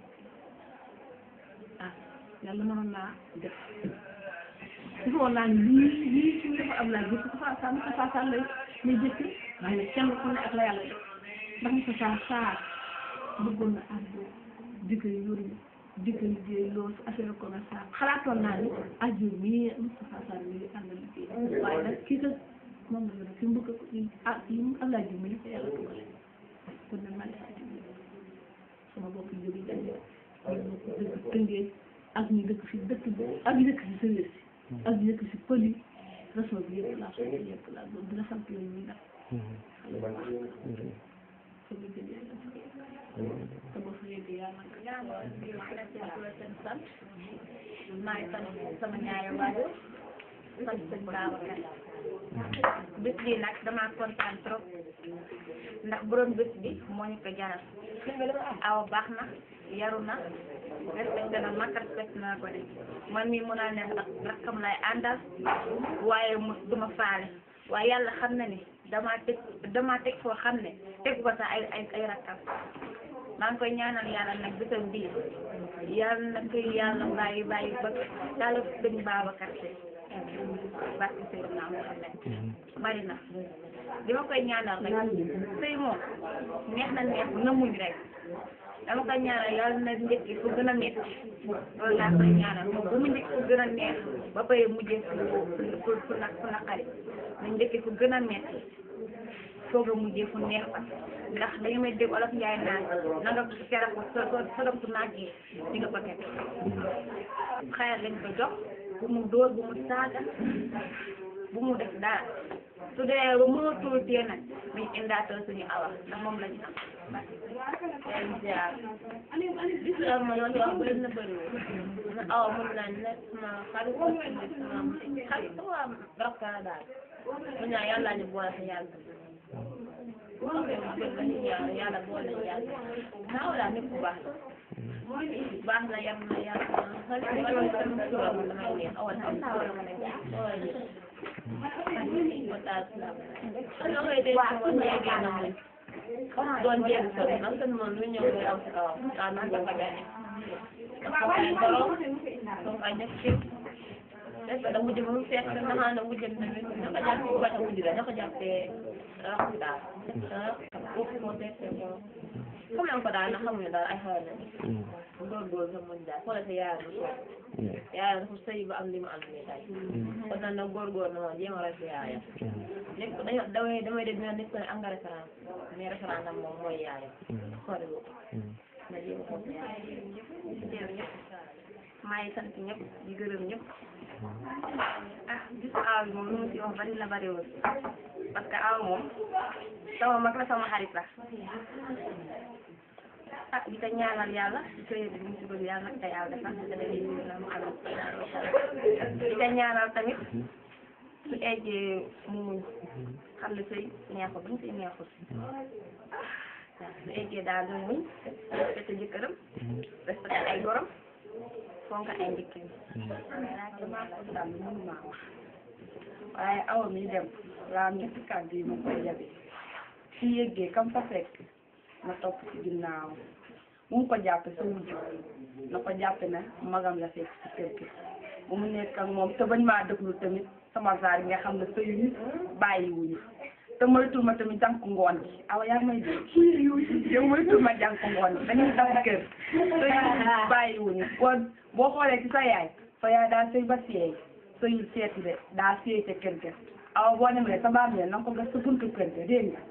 ah yàlla mënoon naa def defoon naa ni lii suñu dafa am laa gis ko faasaan lay jëkk waaye nag kenn ku ne ak la yàlla def ndax mu fa saa bëggoon na àddu dikk yóru dikk liggéey loolu affaire commerçant xalaatoon naa ni ajur mii Moustapha Sarr mii ànd liggéey waaye nag kii ka moom la yore fi mu bëgg yi mu am laa jur mi dafa yàlla tugale kon nag maa ngi sant sama bopp jóge jaje ñu dëkk Tëngéej ak ñu dëkk fi dëkk ak ñu dëkk si sëriñ si ak ñu dëkk si pël yi réseau bi yëpp laa soxla yëpp laa doon dina sant yooyu ñuy def xale bu baax sama jël yàlla sama frère yàlla sant maa ngi sant sama ñaari waajur sant sëñ Babacar bés bi nag damaa kontaan trop ndax borom bés bi moo ñu ko jaral awa baax na yaru na respecté na mag respecté na ko de man mii mën naa ne ak rakkam lay àndal waaye mu duma faale waaye yàlla xam na ni damaa teg foo xam ne teg ko sax ay rakkam maa ngi koy ñaanal yàlla nag bésam bii yàlla na koy yàlla bàyyi ba yàlla sëñ Babacar Si barke Seydina Muhammad bari na li ma koy ñaanal rek sëy moom neex na neex na muñ rek dama koy ñaanal yàlla na njëkk fu gën a métti loolu laa koy ñaanal moom bu mu njëkk fu gën a neex ba pare mujjee fu naqari na njëkk fu gën a métti soog a mujjee fu neex ba ndax dañu may dégg olof Njaay naan na nga kera ko sodom su naaj yi di nga ko teg xayal lañ ko jox bu mu dóor bu mu saaga bu mu def dara su dee ba mënatul tee nag nañ indaatal suñu awa ndax moom lañu am gis nga ma loolu wax bëri na bëriwul na awa mën naa nekk sama xarit sama rakka daal mu ñaan yàlla ñu boole sa yàlla yàlla boole yàlla naaw daal nit ku baax baax na yar na yàlla doon jéem sa ndax seen moom lu ñëw ngay aw si kawam daa naan dafa gane dafa ay borom donc ay ñëpp ci est-ce que da mujj ba mu fekk naxaa na mujj tamit naka jàppee bañ a mujj la naka jàppee rax daal foofu moo tekkee moom xam nañ ko daal na xamuñu daal ay xaar nañ góorgóorlu sa muñ daal xoolal sa yaayam bu soog yaayam dafa sëy ba am li mu am nii tey kon nag nag góorgóorlu na moom jéem a roy sa yaayam lépp dañoo damay dégg ñu nit ko ne am nga référence mais référence am moom mooy yaayam xooli ko na jéem a xool sa yaayam maa ngi sant ñëpp di gërëm ñëpp ah bisu aw bi moom lu mu si wax bari na bariwul parce que aw moom sama mag la sama xarit la ah di ko ñaanal yàlla di ko yëg di si bëgg yàlla nag te yàlla defal te day na mu xam di ko ñaanal tamit su eggee mu muñ xam ne sëy neexul ba ñu sëy neexul waaw su eggee daal mu muñ respecté jëkkëram respecté ay gorom fonk ay njëkkam waaye awa mi dem laa ñetti kàddu yi ma koy yabe ci yëggee kam fa fekk na topp ci ginnaaw mu ngi ko jàppe sa wujj na ko jàppe na magam la fekk ci kër gi bu mu nekk ak moom te bañ maa déglu tamit sama zaar yi nga xam ne sëyuñu bàyyiwuñu te moytul ma tamit jànku ngoon gi awa yaa may dégg yow moytul ma jànku ngoon gi dañuy daf kër sëyuñu bàyyiwuñu kon boo xoolee ci sa yaay daa sëy ba seey sëyul seeti de daa seey te kër ga awa boo demee sa baam ne na ko gas sa buntu kër ga dégg nga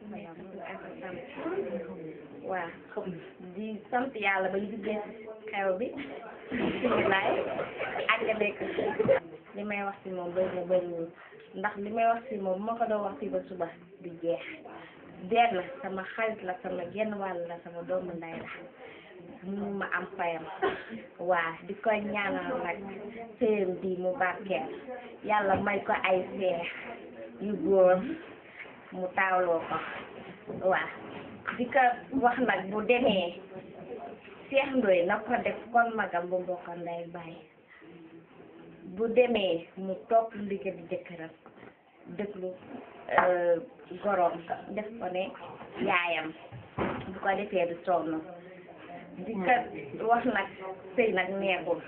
waaw di sant yàlla ba ñu duggee xew bi bisimilaay ak nekk li may wax si moom bëri na bëriwul ndax li may wax si moom bu ma ko doon wax si ba suba du jeex deet la sama xarit la sama genn wàll la sama doomu ndey la mënu ma am fayam waa di ko ñaanal nag sëyam bi mu barkeel yàlla may ko ay seex yu góor mu taawloo ko waa di ko wax nag bu demee Cheikh Ndoye na ko def kon magam bu mbokk ndey baay bu demee mu topp ndigal di jëkkëram déglu gorom def ko ne yaayam bu ko defee du sonn di ko wax nag sëy nag neexul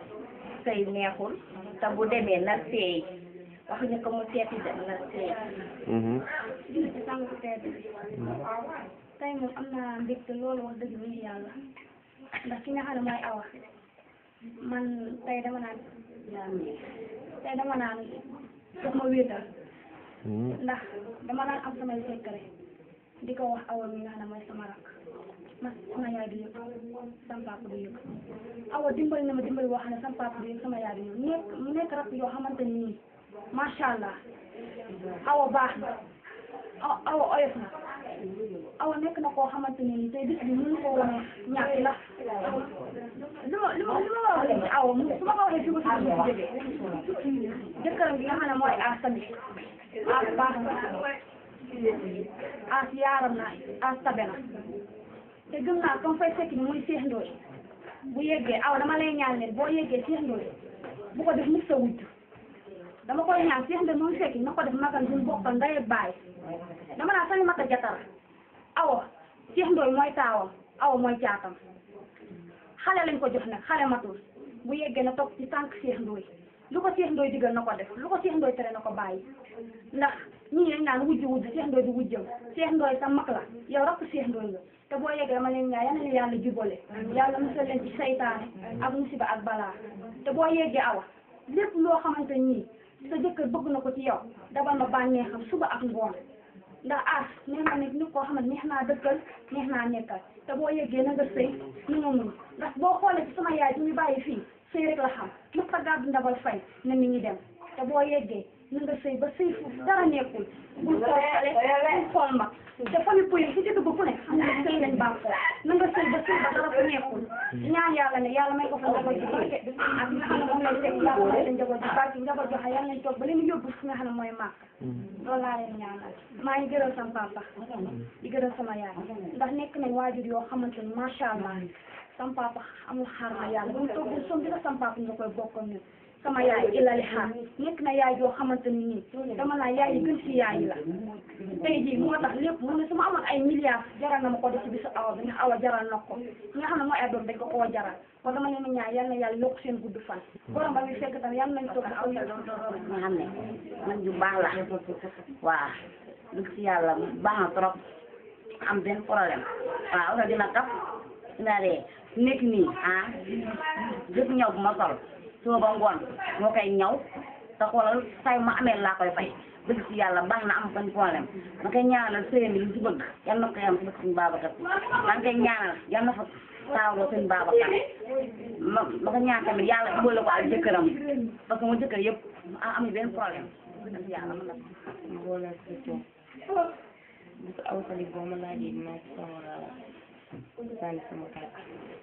te bu demee na seey waxuñu ko mu seeti dem na seey sang tedd bi tey moom am naa mbégte loolu wax dëgg ni yàlla ndax ki nga xam ne mooy awa man tey dama naan daf ma wéetal ndax dama naan am samay secret di ko wax awa mi nga xam ne mooy sama rakk sama yaay du yëg sama papa du yëg awa dimbali na ma dimbali boo xam ne sama papa du yëg sama yaay du yëg nekk rakk yoo xamante ni nii macha allah awa baax na awa oyof na awa nekk na koo xamante ni tey bis bi mënu ko woon a ñàkk ndax li ma wax ci awa su ma ko waxee fi ko si jógee jëkkëram bi nga xam ne mooy aas tamit aas baax na aas yaaram na aas tabe na te gëm naa comme fay fekk ni muy Cheikh Ndoye bu yeggee awa dama lay ñaan leen boo yeggee Cheikh Ndoye bu ko def mukk sa wujj dama koy ñaan Cheikh Ndoye moom fekk na ko def magal duñ bokkal ndey ak baay dama naa sañu mata jatara awa Cheikh Ndoye mooy taawam awa mooy caatam xale lañ ko jox nag xale matul bu yeggee na topp ci tànk Cheikh Ndoye lu ko Cheikh Ndoye digal na ko def lu ko Cheikh Ndoye tere na ko bàyyi ndax ñii dañ naan wujj Cheikh Ndoye du wujjam Cheikh Ndoye sa mag la yow rakk Cheikh Ndoye nga te boo yeggee dama leen ñaan yal na yàlla jubale yàlla musal leen ci saytaane ak musiba ak balaa te boo yeggee awa lépp loo xamante nii sa jëkkër bëgg na ko ci yow dabal ma bànneexam suba ak ngoon ndax nee na nit koo xam ne neex naa dëkkal neex naa nekkal te boo yeggee na nga sëy ni nga mun ndax boo xoolee ci sama yaay bi ñu bàyyi fii sëy rek la xam mos sa gàddu ndabal fay na nit ñi dem te boo yeggee na nga sëy ba sëy foofu dara nekkul bul xool xale bul xool mag te famille puy fu ci dugg fu ne xam nga sëy lañ baax na nga sëy ba sëy ba dara fu nekkul ñaan yàlla ne yàlla may ko fa njaboot ji barke ak nga xam ne moom lay fekk yàlla may leen njaboot ji barke njaboot joxe yàlla nañ toog ba leen yóbbu fi nga xam ne mooy màkk loolu laa leen ñaanal maa ngi gërëm sama papa di gërëm sama yaay ndax nekk nañ waajur yoo xamante ni macha allah sama papa amul xaar ma yàlla bu mu toog som dina sama papa nga koy bokkal ñun sama yaay ilali xaar nekk na yaay yoo xamante ni nii dama naa yaay yi gën si yaay yi la tey jii moo tax lépp mu ne su ma amoon ay milliards jaral na ma ko def ci bisu awa bi ndax awa jaral na ko ñi nga xam ne mooy ay doom dañ ko koo jaral kon dama leen ñaan yal na yàlla yokk seen gudd fan borom ba muy fekk tam yal nañ toog aw nga xam ne man ju baax la waaw dëgg si yàlla baax na trop am benn problème waaw oto dina kaf dina dee nekk nii jëf ñëw bu ma sol soo ba ngoon moo koy ñaw te xoolal say ma amee laa koy fay dëgg si yàlla baax na am benn problème ma koy ñaanal sëyam bi lu ci bëgg yal na ko yam si bëgg suñu Babacar maa ngi koy ñaanal yal na fa taawloo suñu Babacar ma ko ñaan tamit yàlla boole ko ak jëkkëram parce que mu jëkkër yëpp am benn problème dëgg si yàlla mën na boole ko bu ko aw sali boo ma laajee dinaa ci sawar a sànni sama kàddu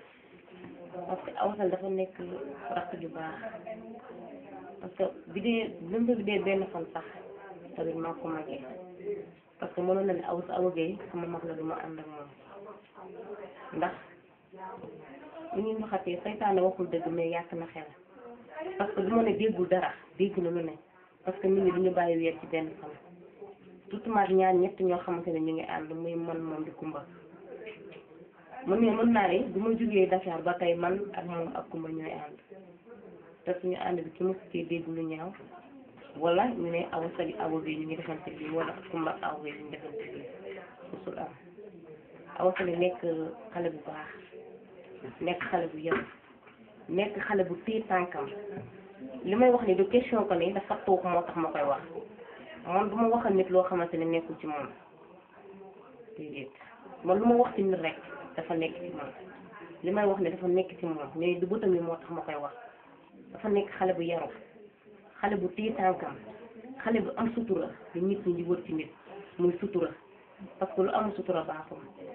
parce que awsal dafa nekk rakk ju baax parce que bi dee benn fan sax tamit maa ko magee parce que mënoon na ne Awa Gueye sama mag la du ma ànd ak moom ndax li ñuy waxatee saytaane waxul dëgg mais yàq na xel parce que du ma ne déggul dara dégg na lu ne parce que nit ñi duñu bàyyi weer ci benn fan surtout ñaar ñett ñoo xamante ne ñu ngi ànd muy man moom di Kumba mën naa ne bu ma jógee Dakar ba tey man ak moom ak Kumba ñooy ànd te suñu ànd bi ki ma si dégg lu ñaaw wala ñu ne Awa Sali Awa Gueye ñu ngi defante bi wala Kumba ak Awa Gueye ñu ngi defante bi musul am Awa Sali nekk xale bu baax nekk xale bu yaru nekk xale bu téye tànkam li may wax ni du question ko ni dafa toog moo tax ma koy wax man du ma waxal nit loo xamante ne nekkul ci moom déedéet man lu ma wax ci nit rek dafa nekk ci moom li may wax ne dafa nekk ci moom mais du bëtam yi moo tax ma koy wax dafa nekk xale bu yaru xale bu téye tànkam xale bu am sutura lu nit ñi di wër ci nit muy sutura parce que lu amul sutura baaxul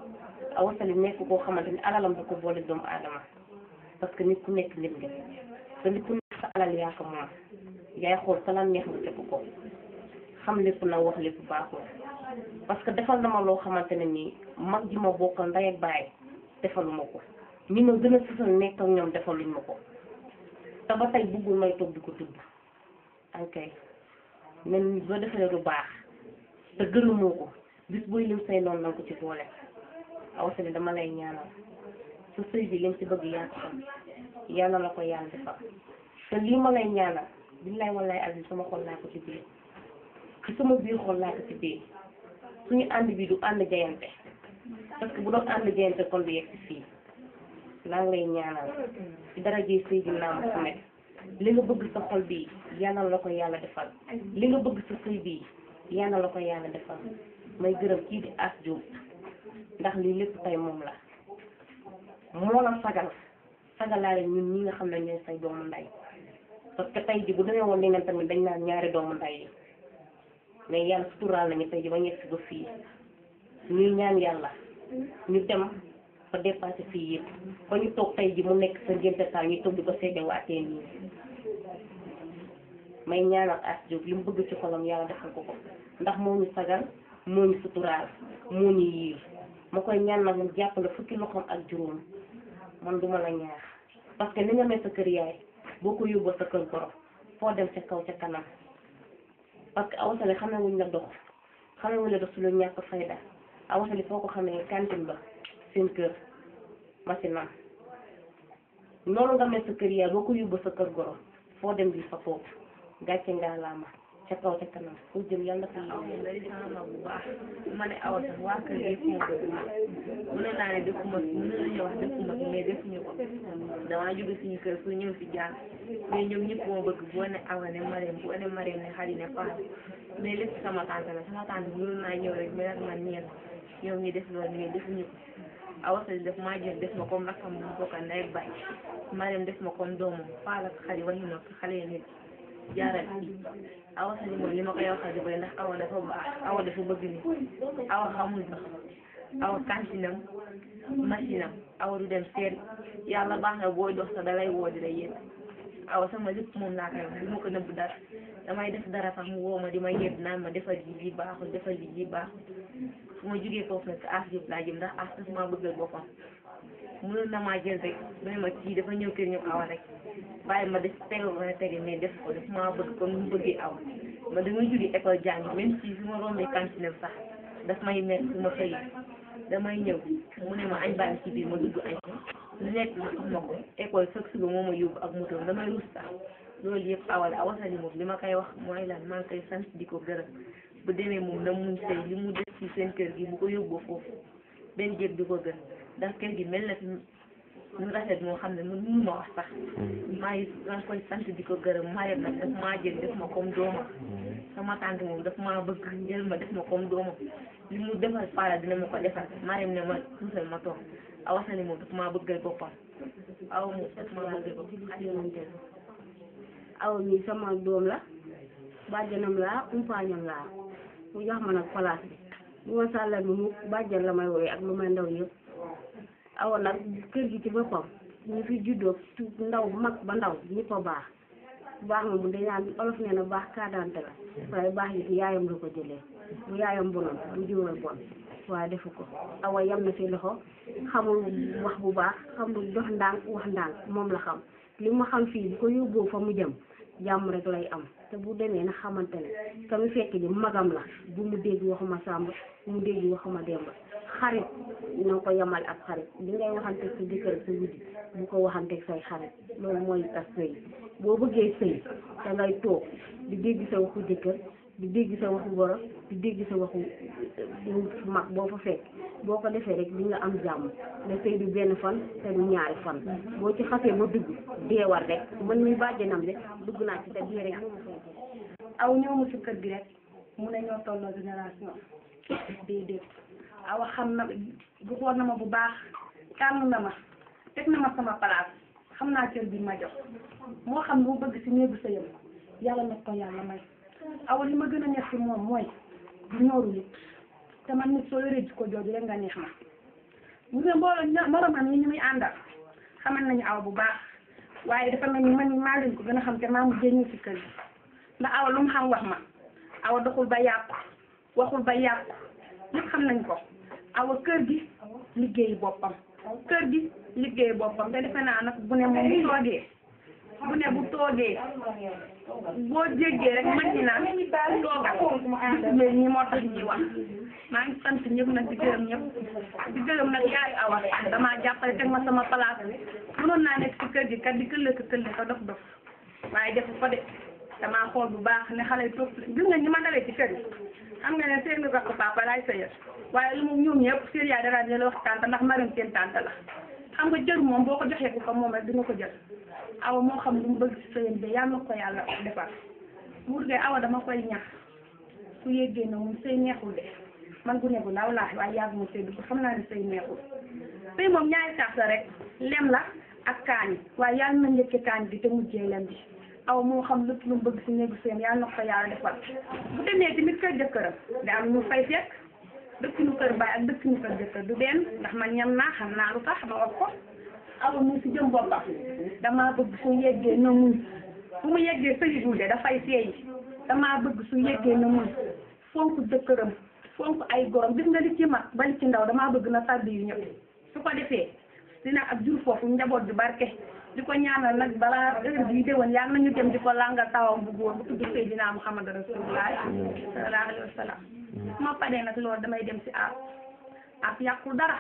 Awa Sali nekk koo xamante ni alalam da ko boole doomu aadama parce que nit ku nekk nit nga te nit ku nekk sa alal yaa ko moom yaay xool sa la neex nga teg ko xam lépp na wax lépp baaxul parce que defal na ma loo xamante ne nii mag ji ma bokkal ndey ak baay defaluma ko ñi ma gën a sësal nekk ak ñoom defaluñ ma ko te ba tey bëggul may toog di ko tudd ankay nen boo defee lu baax te gënumoo ko bis booy lim say noonu nanga ko ci boole Awa Sali dama lay ñaanal sa sëy bi lim ci bëgg yaa ko xam yàlla la ko yàlla defal te lii ma lay ñaanal billaay wallaay azim sama xol laa ko ci biir ci sama biir xol laa ko ci biir suñu ànd bi du ànd jayante parce que bu doon ànd jayante kon du yegg ci fii laa ngi lay ñaanal ci dara ji Seydina Muhammad li nga bëgg sa xol bi yàlla la ko yàlla defal li nga bëgg sa sëy bi yàlla la ko yàlla defal may gërëm kii di As Diop ndax lii lépp tey moom la moo la sagalaale ñun ñi nga xam ne ñooy say doomu nday parce que tey ji bu demee woon leneen tamit dañ naan ñaari doomu nday yi mais yàlla suturaal nañu tey ji ba ñegg si ba fii ñuy ñaan yàlla ñu dem ba dépassé fii yëpp ba ñu toog tey ji mu nekk sa ngénte taal ñu toog di ko seede waatee nii may ñaanal As Diop li mu bëgg ci xolam yàlla defal ko ndax moo ñu sagal moo ñu suturaal moo ñu yiir ma koy ñaan nag mu jàppale fukki loxoom ak juróom man duma la ñaax parce que ni nga mel sa kër yaay boo ko yóbboo sa kër goro foo dem ca kaw ca kanam parce que Awa Sali xamee wuñ la dox xamee wuñ la dox su lu ñàkk fayda Awa Sali foo ko xamee cantine ba seen kër masinam loolu nga mel sa kër yaay boo ko yóbboo sa kër goro foo dem bi fa foofu gàcce ngaa laama ca kaw ca kanam fu jëm yàlla fa waaw day sama bu baax ma ne Awa sax waa kër yëpp moo ko mënoon naa ne defuma mënoon nañu wax defuma mais defuñu ko damaa jóge suñu kër pour ñëw fi jàng mais ñoom ñëpp moo bëgg boo ne Awa ne Marème boo ne Marème ne Khady ne Fatou mais lépp sama tante la sama tante mënoon naa ñëw rek mais nag man ñeent ñoom ñu def loolu mais defuñu ko Awa Sali def maa jël def ma comme rakam bu bokkal ndey ak baay Marème def ma comme doomam Fatou ak Khady waxi na xale yi nit jaaral fii Awa Sali moom li ma koy waxal di bëri ndax Awa dafa baax Awa dafa bëgg ni Awa xamul sax Awa kantinam masinam Awa du dem seet yàlla baax na booy dox sax dalay woo di la yéen Awa sama lépp moom laa koy wax du ma ko nëbb dara damay def dara sax mu woo ma di ma yéen naan ma defal ji baaxul defal ji baaxul fu ma jógee foofu nag As Diop laa jëm ndax As dafa maa bëggal boppam mënoon na maa jël rek ba ne ma kii dafa ñëw kër ñëw Awa rek bàyyi ma def tegal ma ne tege mais def ko def maa bëgg comme ni mu bëggee Awa ma damay jóge école jàngi même si su ma rombee cantine sax daf may nekk su ma xëyee damay ñëw mu ne ma añ baa ngi ci biir ma dugg añ lu nekk ma xam ma ko école chaque suba moo ma yóbbu ak moto damay rus sax loolu yëpp Awa la Awa Sali moom li ma koy wax mooy lan maa ngi koy sant di ko gërëm bu demee moom na muñ sëy li mu def ci seen kër gi bu ko yóbboo foofu benn jéeg du ko gën ndax kër gi mel na fi ñu rafet moo xam ne mënu ma wax sax maa ngi koy sant di ko gërëm Marème nag daf maa jël def ma comme doomam sama tante moom daf maa bëgg jël ma def ma comme doomam li mu defal Fala dina ma ko defal Marème ne ma tuusal ma toog Awa Sali moom daf maa bëggal boppam Awa moom daf maa bëggal boppam Awa mi sama doom la bàjjanam laa umpaañam laa mu jox ma nag place bi bu ma sàllal bi mu bàjjan la may woowee ak lu may ndaw yëpp Awa nag kër gi ci boppam ñu fi juddoo ndaw mag ba ndaw ñëpp a baax baax ma bu dañaan olof nee na baax kaadante la waaye baax yi ci yaayam la ko jëlee bu yaayam bonoon du jiwal bon waaye defu ko Awa yam na ci loxo xamul wax bu baax xamul dox ndànk wax ndànk moom la xam li ma xam fii bu ko yóbboo fa mu jëm jàmm rek lay am te bu demee na xamante ne ka mu fekk ji magam la bu mu dégg waxuma Samba bu mu dégg waxuma Demba xarit na ko yamal ak xarit li ngay waxanteeg sa jëkkër sa wujji bu ko waxanteeg say xarit loolu mooy tas sëy boo bëggee sëy da ngay toog di dégg sa waxu jëkkër di dégg sa waxu goro di dégg sa waxu mag boo fa fekk boo ko defee rek di nga am jàmm ne sëy du benn fan te du ñaari fan boo ci xasee ba dugg deewar rek mën ñu bàjjenam de dugg naa ci te dee rek aw ñëw ma si kër gi rek mu ne ñoo tolloo génération déedéet Awa xam na bu xool na ma bu baax tànn na ma teg na ma sama place xam naa cër bi ma jox moo xam lu bëgg si néegu sëyam yàlla na ko yàlla may Awa li ma gën a neex ci moom mooy du ñooru nit te man nit soo yoree jikko jooju rek nga neex ma bu nga mbooloo moromam ñu muy àndal xamal nañu aw bu baax waaye dafa mel ni man maa leen ko gën a xam te maa mu jéñu ci kër gi ndax awa lu mu xam wax ma awa doxul ba yàqu waxul ba yàqu ñëpp xam nañ ko awa kër gi liggéey boppam kër gi liggéey boppam te defe naa nag bu ne moom bu toogee boo jéggee rek mën ñi naan tooga bis ñi moo tax ñuy wax maa ngi sant ñëpp nag di gërëm ñëpp di gërëm nag yaayu awa damaa jàppale teg ma sama place mënoon naa nekk ci kër gi kat di këlle ko dof waaye defu ko de damaa xool bu baax ne xale yi toog gis nga ñi ma dalee ci kër gi xam nga ne seen rakk papa laay sëyal waaye lu mu ñoom ñëpp seen yaay dara ne la wax tante ndax marim seen tante la xam nga jël moom boo ko joxee ku ko moom rek dina ko jël awa moo xam lu mu bëgg ci sëyam bi yàlla na ko yàlla defal mu dee awa dama koy ñax su yéggee na moom sëy neexul de man gu ne bu ndaw laa waaye yàgg mu sëy dugg xam naa ne sëy neexul sëy moom ñaari kaas la rek lem la ak kaani waaye yàlla na njëkke kaani bi te mujjee lem bi awa moo xam lépp lu mu bëgg ci néegu sëyam yàlla na ko yàlla defal bu demee tamit kër jëkkëram da am ñu fay fekk dëkk ñu kër baay ak dëkk ñu kër jëkkër du benn ndax man ñam naa xam naa lu tax ma wax ko awa mu si jëm boppam damaa bëgg su yeggee na muñ bu mu yeggee sëyi de dafay seeyi damaa bëgg su yeggee na muñ fonk jëkkëram fonk ay gorom gis nga li ci mag ba li ci ndaw damaa bëgg na tàbbi yu ñëpp su ko defee dina ak jur foofu njaboot bi barke di ko ñaanal nag balaa heure bii déwén yàlla nañu dem di ko langal tawam bu góor bu tudd Seydina Muhammad Rasulullah sallallahu alayhi wa sallam ma paree nag loolu damay dem si ak yàqul dara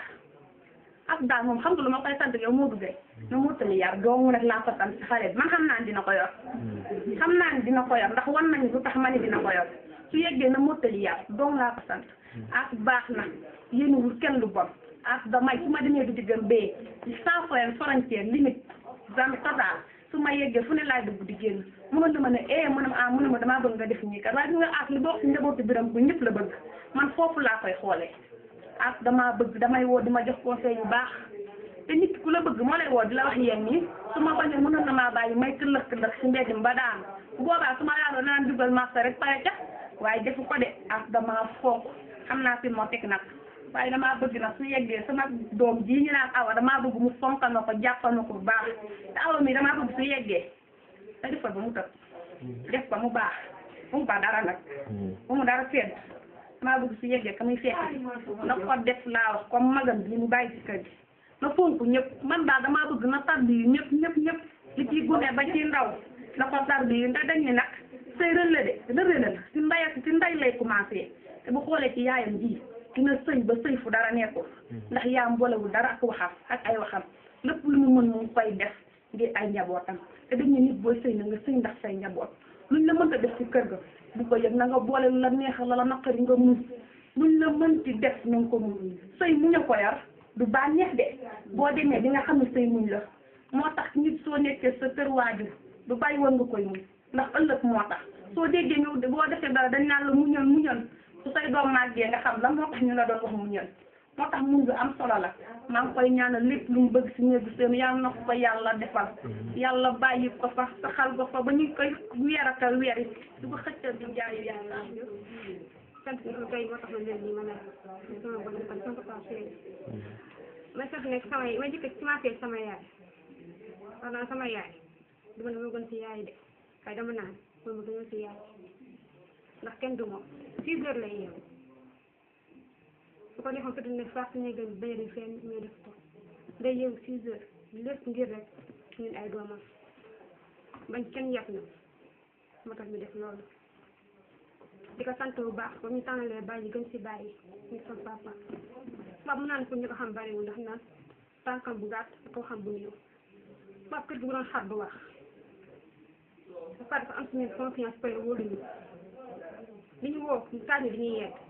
ak daal moom xam nga lu ma koy sant yow moo duggee na mottali yar doomu rek laa ko sant si xale bi man xam naa ne dina ko yor xam naa ne dina ko yor ndax wan nañu lu tax ma ne dina ko yor su yeggee na mottali yar doomu laa ko sant ak baax na yéenuwul kenn lu bon ak damay su ma demee du diggam bee sans frontière limite jamais total su ma yeggee fu ne laay dugg di génn mënoon na ma ne mu ne ma damaa bëgg nga def nii kat waaye nga ak li bokk si njabootu biram bu ñëpp la bëgg man foofu laa koy xoolee ak damaa bëgg damay woo di ma jox conseil yu baax te nit ku la bëgg moo lay woo di la wax yéen nii su ma bañee mënoon na maa bàyyi may këllëx si mbedd mi ba daan bu boobaa su ma yaanoo naan dugal marché rek pare ca waaye defu ko de ak damaa foog xam naa fi moo teg nag waaye damaa bëgg nag su yeggee sama doom ji ñu naan awa damaa bëgg mu fonkal na ko jàppal na ko bu baax te awa mi damaa bëgg su yeggee te def ko ba mu tëb def ko mu baax bu mu baax dara nag bu mu dara sedd damaa bëgg su yeggee ka muy fekk na ko def laa wax comme magam bi mu bàyyi ci kër gi na fonk ñëpp man daal damaa bëgg na tarbi yu ñëpp li ciy gune ba ci ndaw na ko tarbi yu ndax dañ ne nag sëy rële la ci nday lay commencé te bu xoolee ci yaayam ji dina sëy ba sëy fu dara nekkul ndax yaa mboolewul dara ak waxam ak ay waxam lépp lu mu mën mu koy def ngir ay njabootam te dañ ne nit booy sëy na nga sëy ndax say njaboot luñ la mënta def ci kër ga bu ko yëg na nga boole lu la neex la naqari nga muñ luñ la mënti def na nga ko muñ sëy muñ a ko yar du bànneex de boo demee di nga xam ne sëy muñ la moo tax nit soo nekkee sa kër waajur du bàyyi woon nga koy muñ ndax ëllëg moo tax soo déggee ñëw boo defee dara dañ naan la muñal su say doom màggee nga xam la moo tax ñu la doon wax muñal moo tax muñ lu am solo la maa ngi koy ñaanal lépp lu mu bëgg si néegu seen yàlla na ko yàlla defal yàlla bàyyi ko fa saxal ko fa ba ñu koy weerakal weer yi du ko xëccal di jaayu yàlla sant bi tey moo tax ma mel nii ma mel sama bon kon sama papa chéri ma sax nekk ma jëkk commencé sama yaay wala sama yaay du ma dama gën si yaay de kay dama naan moom ma gënal si yaay ndax kenn du moom 6 heures lay yeewu su ko defoon tëdd ne fàq ne gën bayri fenn mais def ko day yeewu 6 heures lépp ngir rek ñun ay doomam bañ kenn yàpp na moo tax ñu def loolu di ko sant bu baax ba ñu tànnalee bàyyi gën si bàyyi ñu sama papa papa mu naan pour ñu ko xam bariwul ndax naan tànkam bu gàtt ak ko xam bu néew papa kër gi bu doon xar du wax papa dafa am suñu confiance pare wóoluñu li ñu woo taaj ni dañuy yegg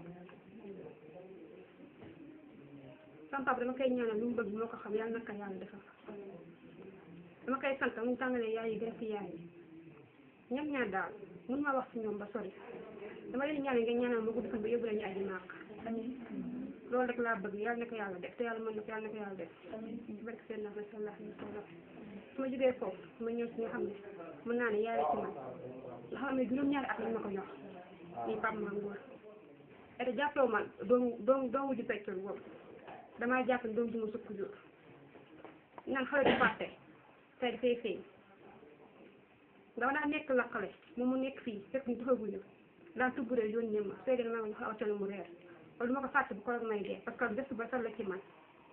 sama papa dama koy ñaanal lu mu bëgg moo ko xam yàlla naka yàlla defal dama koy sant mu tàngalee yaay yi gën si yaay yi ñoom ñaar daal mun ma wax si ñoom ba sori dama leen ñaanal nga ñaanal ma gudd fan ba yóbbu la ñu aji màkk loolu rek laa bëgg yàlla na ko yàlla def te yàlla mën na ko yàlla na ko yàlla def barke seen na sallallahu alayhi wa sallam su ma jógee foofu ma ñëw si nga xam ne mën naa ne yaay ci man nga xam ne juróom-ñaari at lañ ma ko jox nii Pape Mame Ngor et jàppoo man doomu ji peccul boobu damaa jàpp ne doom ji ma sukk jur naan xale du fàtte tey dafay feeñ dama daa nekk la xale moom mu nekk fii fekk ñu taxaguñu daan tubburee yónnee ma sooy dégg maa ngi xaw a teel mu reer loolu du ma ko fàtte bu ko rek may dee parce que gëstu ba sal la ci man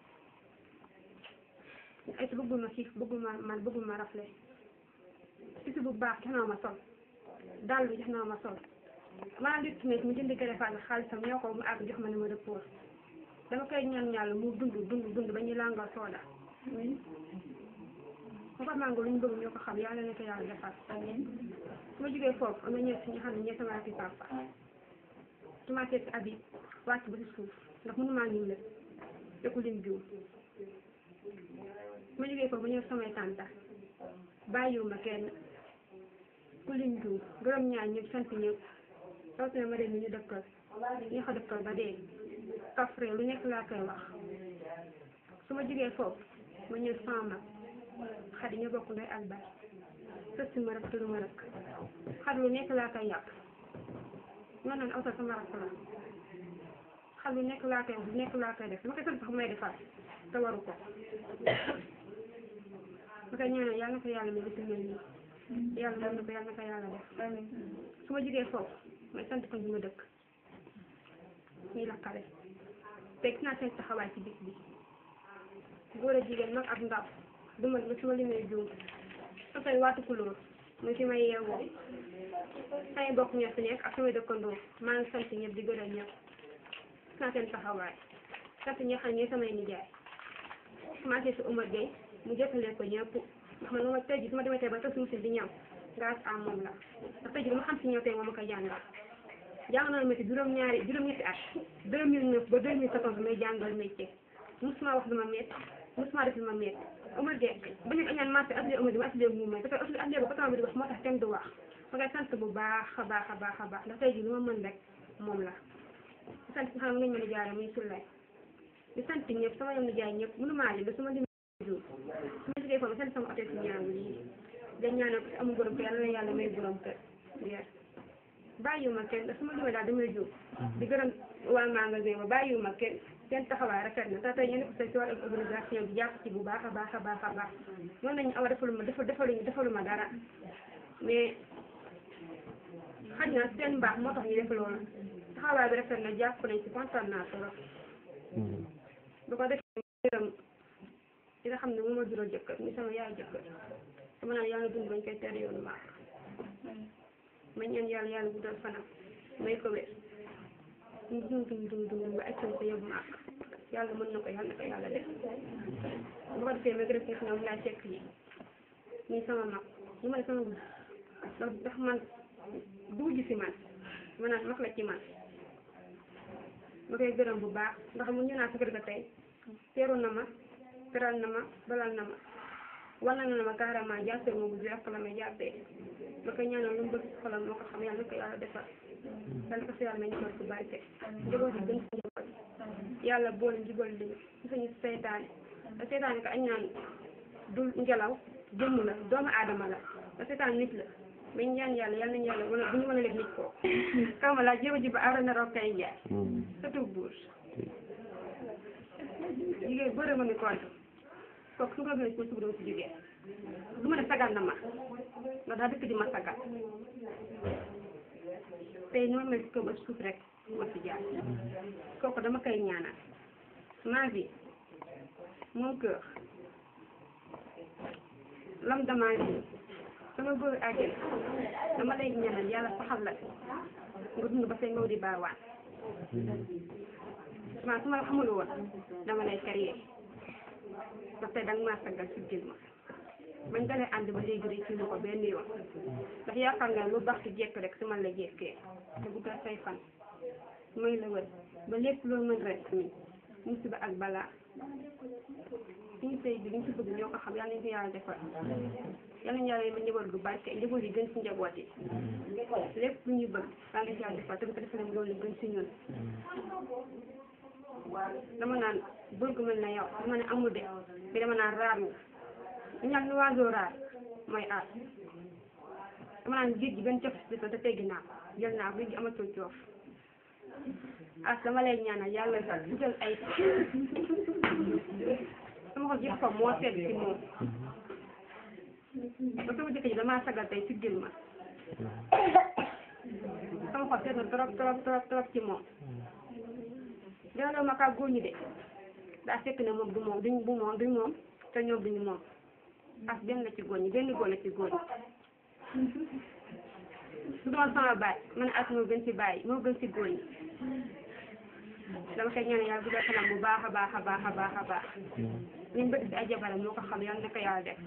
ay si bëggul ma xiif bëggul ma rafle si bu baax jox naa ma sol dàll bi jox naa ma sol maa ngi lit mu jënd gërëfaat xaalisam ñoo ko mu àgg jox ma numéro de poche dama koy ñaan ñàll mu dund ba ñuy langal sooda foofa mango lu ñu bëgg ñoo ko xam yàlla na ko yàlla defal su ma jógee foofu am na ñett ñi xam ne ñee sama rakki papa su ma seet abi wàcc ba ci suuf ndax mënu maa ñëw lépp fekku lim jiw su ma jógee foofu ba ñëw samay tànta bàyyiwuma kenn ku lim jiw gërëm ñaar ñëpp sant ñëpp rawatina ma dem ni ñu dëkkal ñi ko dëkkal ba dee kafre lu nekk laa koy wax su ma jógee foofu ma ñëw sama mag xadi ñu bokk ndey ak baay sës si ma rek te du ma rek xad lu nekk laa koy yàq ñoo naan awtal sama rakk la xad lu nekk laa koy def ma koy sant sax may defal te waru ko ma koy ñaanal yàlla na ko yàlla may li si mel nii yàlla na ko yàlla def su ma jógee foofu may sant ko ñu ma dëkk ñuy lakkale te gis naa seen taxawaay ci bis bi góor a jigéen mag ak ndaw du ma su ma limee juum su koy waatu kulóor muy fi may yeewoo samay bokk ñoo fi nekk ak samay dëkkandoo maa ngi sant ñëpp di gërëm ñëpp gis naa seen taxawaay sant ñi xam ne samay nijaay commencé si Omar Gueye mu jëkkalee ko ñëpp ndax man ma tey ji su ma demee tey ba teg si musil di ñëw grâce à moom la ndax tey ji lu ma xam si ñëw tey moom ma koy jàngal jàng naa métier juróom-ñetti at 2009 ba 2014 may jàngal métier musuma wax lu ma métti musuma def lu ma métti Omar Gueye ba ñu añaan marché atelier Omar Gueye ma atelier mu may parce que atelier ba patron bi di wax moo tax kenn du wax ma koy sant bu baax a baax ndax tey ji lu ma mën rek moom la di sant si xam ne ngañ mën a jaare muy Souley di sant ñëpp sama yoon jaay ñëpp mënu maa lim ba suma lim jour su ma jógee foofu ma sant sama hôtel si ñaaw yi dañ ñaanal ko si amul borom kër yàlla na yàlla may borom kër bàyyiwuma kenn su ma limee daal damay jóg di gërëm waa magasin ba bàyyiwuma kenn seen taxawaay rafet na te tey ñu ne ko si wàllu organisation bi jàpp ci bu baax a baax mën nañu awa defaluma dara mais xaj na seen mbaax moo tax ñu def loolu taxawaay bi rafet na jàpp nañ ci kontaan naa trop bu ko defee gërëm di nga xam ne moom ma jural jëkkër ni sama yaay jëkkër dama naan yàlla dund bañ koy tere yoonu maax ma ñaan yàlla guddal fanam may ko wér ñu dund ba ak ko yóbbu maak yàlla mën na ko yàlla def bu ko defee ma gërëm si ñoom laa sekk yi ñii sama mag ñu ma ne sama wujj ndax man du wujj si man ma naan mag la ci man ma koy gërëm bu baax ndax mu ñu naa si kër ga tey teeru na ma teral na ma balal na ma wan na ma carrément jàppee ma bu rek la may jàppee ma koy ñaanal lu mu bëgg si xolam moo ko xam yàlla na ko yàlla defal yàlla ko si yàlla may ñu ko barke njaboot yi gën si njaboot yàlla boole njubal li suñu seytaane te seytaane ko añ naan du ngelaw jëmm la doomu aadama la te seytaane nit la mais ñaan yàlla nañu yàlla wala bu ñu mën a leen nit ko kaw ma laa jéem a jiba aara na rokkay njaay surtout buur jigéen bëre ma mi kontu kooku su ko gën a si suba dama si jógee du ma ne sagal na ma ndax daa dëkk di ma sagal tey ni ma mel si kaw ba suuf rek ma si jaar kooku dama koy ñaanal maa bi mon cœur lam damaa bi sama góor àjjana dama lay ñaanal yàlla saxal la nga dund ba say maw di baawaan man su ma la xamul woon dama lay créer parce que danga maa sagal si jël ma bañ dalee ànd ba léegi rek ci ma ko benn yoon ndax yaakaar nga lu baax ci jekk rek su man la jekkee te bu ko say fan may la wër ba lépp loo mën rek mi musiba ak balaa suñu sëy bi liñ ci bëgg ñoo ko xam yàlla nañ ko yàlla defal yàlla nañ yàlla ma njaboot gu barke njaboot yi gën ci njaboot yi lépp lu ñuy bëgg yàlla nañ ko yàlla defal te bu ko defee loolu gën ci ñun dama naan bëgg mel na yow dama ne amul de mais dama naan raar nga ñaan lu waajoo raar mooy aar dama naan géej gi benn cof si te teggi naa jël naa géej gi amatul coof as dama lay ñaanal yàlla sax jël ay sama xol yëpp moo sedd ci moom ba sama jëkkër ji damaa sagal tey siggil ma sama xol sedd na trop ci moom delloo ma kaa góor ñi de daa fekk ne moom duñ moom te ñoom duñu moom as benn la ci góor ñi benn góor la ci góor ñi su doon sama baay man as moo gën ci baay moo gën ci góor ñi dama koy ñaan yàlla bu dee kanam bu baax a baax ñu bëgg ci ay jabaram moo ko xam yàlla na ko yàlla def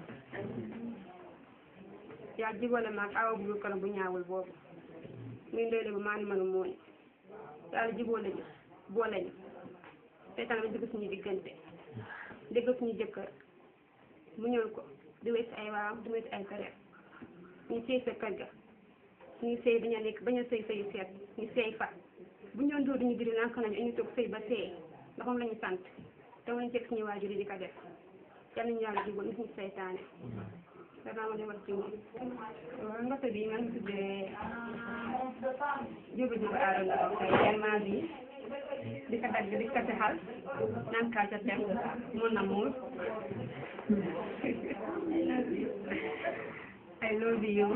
yaa jibale maag awa bu kanam bu ñaawul boobu muy ndoyle bu maani manu mooñ yàlla jibóole ñu boole ñu seetaan bi dugg suñu diggante dégg suñu jëkkër mu ñëw ko di wéy si ay waam di wéy si ay kareer ñu sëy sa kër ga ñu sëy dañu nekk bañ a sëy sëyu seet ñu sëy fa bu ñu doon dóor duñu diri nank nañu ñu toog sëy ba sëy ndax moom la ñu sant te moom lañu teg suñu waajur yi di ko def yal nañu yàlla jubóo nit ñi seytaane danaa ma demal ci moom waaw ngoto bi man ngi tuddee jóba aadama ko kay vraiment bi di ko dagg di ko texal naan kaa ca tem mon amour I love you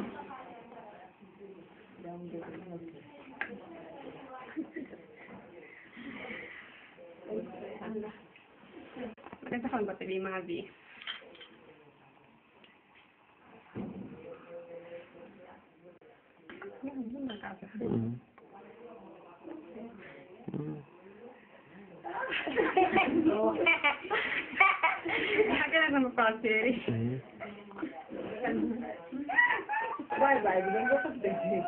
ma taxal ngoto bi maa bi Agora não posso ir. Vai, não vou fazer.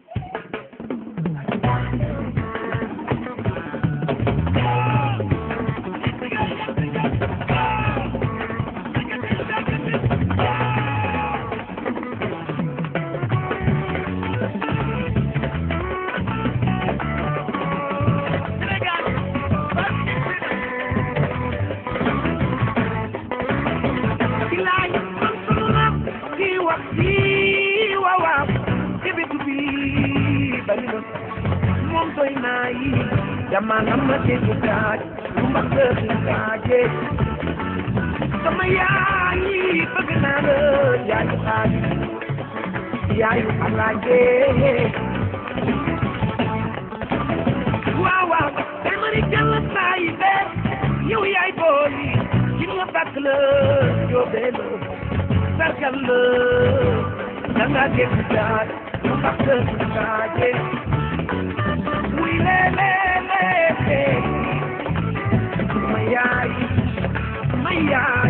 Jamana ma dégg kaaj lu ma gën kaaje sama yaay yi bëgg naa la yaayu xaaj yaayu alaaje waaw dama ni jël saa yi be yow yaay booy ci nga bàkk la jóobee la sargal la danga dégg kaaj lu ma gën kaaje wuy leele Mayay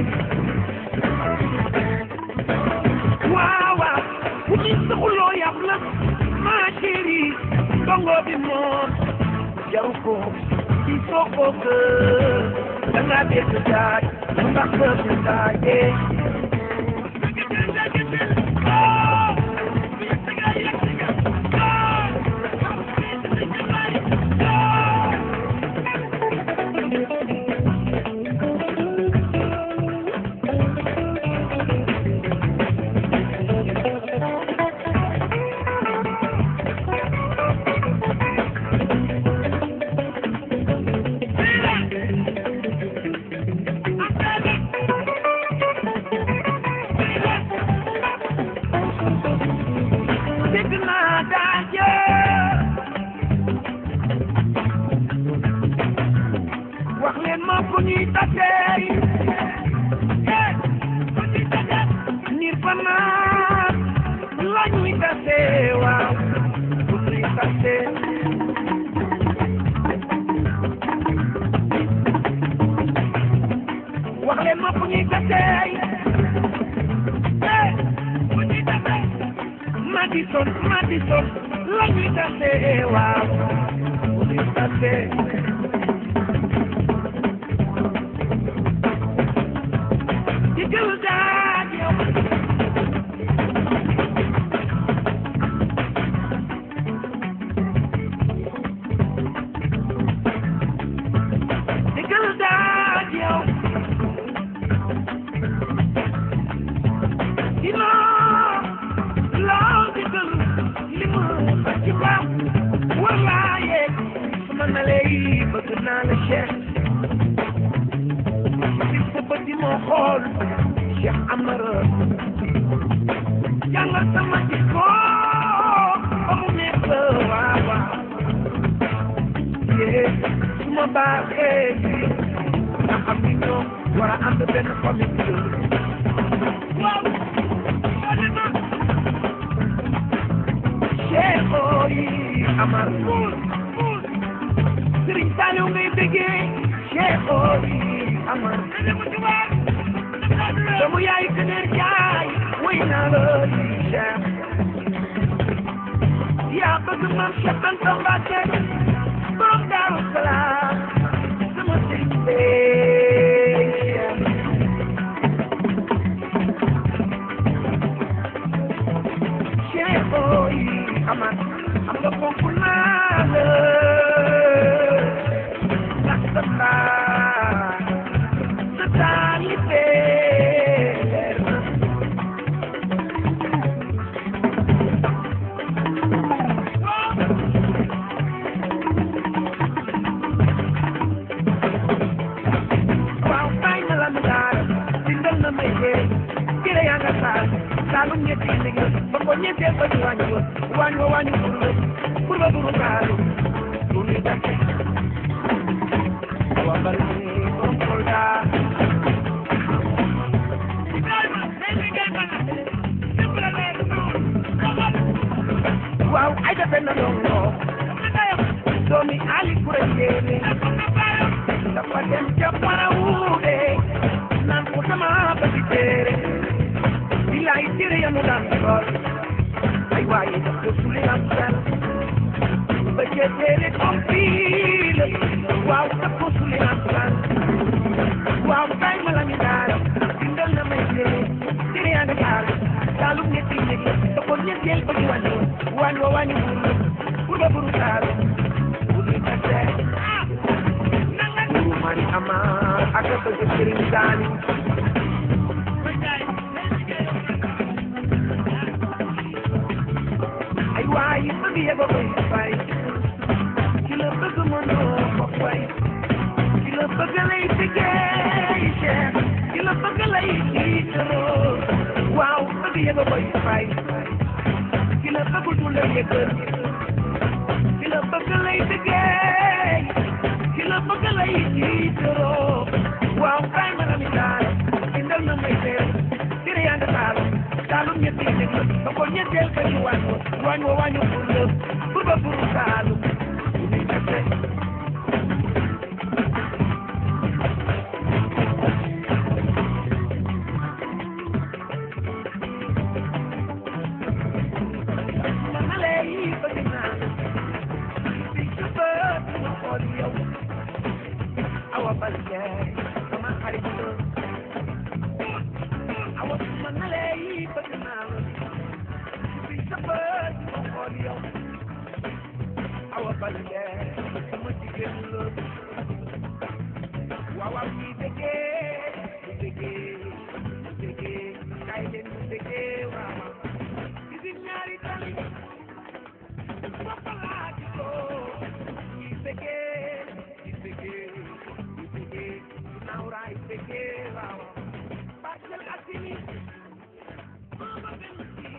Wawa Kumi sekulo yapla Ma chérie Bongo bi moom Jaruko Isoko ke Danga dek jaaj Mbak ke jaje Madison, la nuit d'assez, wow, on est passé. Wallahi, man, lool Cheikh Amara jàngal sama jikko ba mu nekk waaw waaw yee su ma baaxee nga xam ni ñoom war a ànd benn famille waaw Cheikh yi Amar Serigne Saliou ngay bëggee Cheikh yi Amar sama yaay Këneer Jaay way naa la Cheikh yaa bëgg maam Cheikh Anta Mbacké borom Daaru Salaam sama sëriñ bee Cheikh yi Amar am nga fonk naa la ndax sa taalibe leer na waaw bàyyi na la mu daara dindal na may yee kire yaa nga saal saalum ñetti liggéey ba ko ñetteel ba ñu wàññi pour ba buru kaalu pour ñu dàkke waa bari borom Kolda waaw ay defe na dongo doomi Ali Kura Jéeme dafa dem ca Parawuude naan ko sama bëgg téere bilaay téere ya mu daan sol ay waaye daf ko suli am sel ba ca téere compil waaw daf ko suli am sel waaw kay ma la mi daara bindal na may téere téere yaa nga taal taalum ñetti néeg da ko ñetteel ba ñu wàññi pour ba buru taalu buru tase buru mari Amar ak a bëgg Sëriñ Saali ay waaye bëgg yeba koy fay ki la bëgg mënoo ko fay ki la bëgg lay liggéey Cheikh ki la bëgg lay tiitaroo waaw bëgg yeba koy fay ki la bëgg du la yëgal ki la bëgg lay liggéey ki la bëgg lay tiitaroo waaw kay ma la mi daal indal na may teer tere yaa nga taal taalum ñetti nekk ba ko ñetteel ba ñu wàññi pour ba buru taalum ñu tase Parcelles Assainies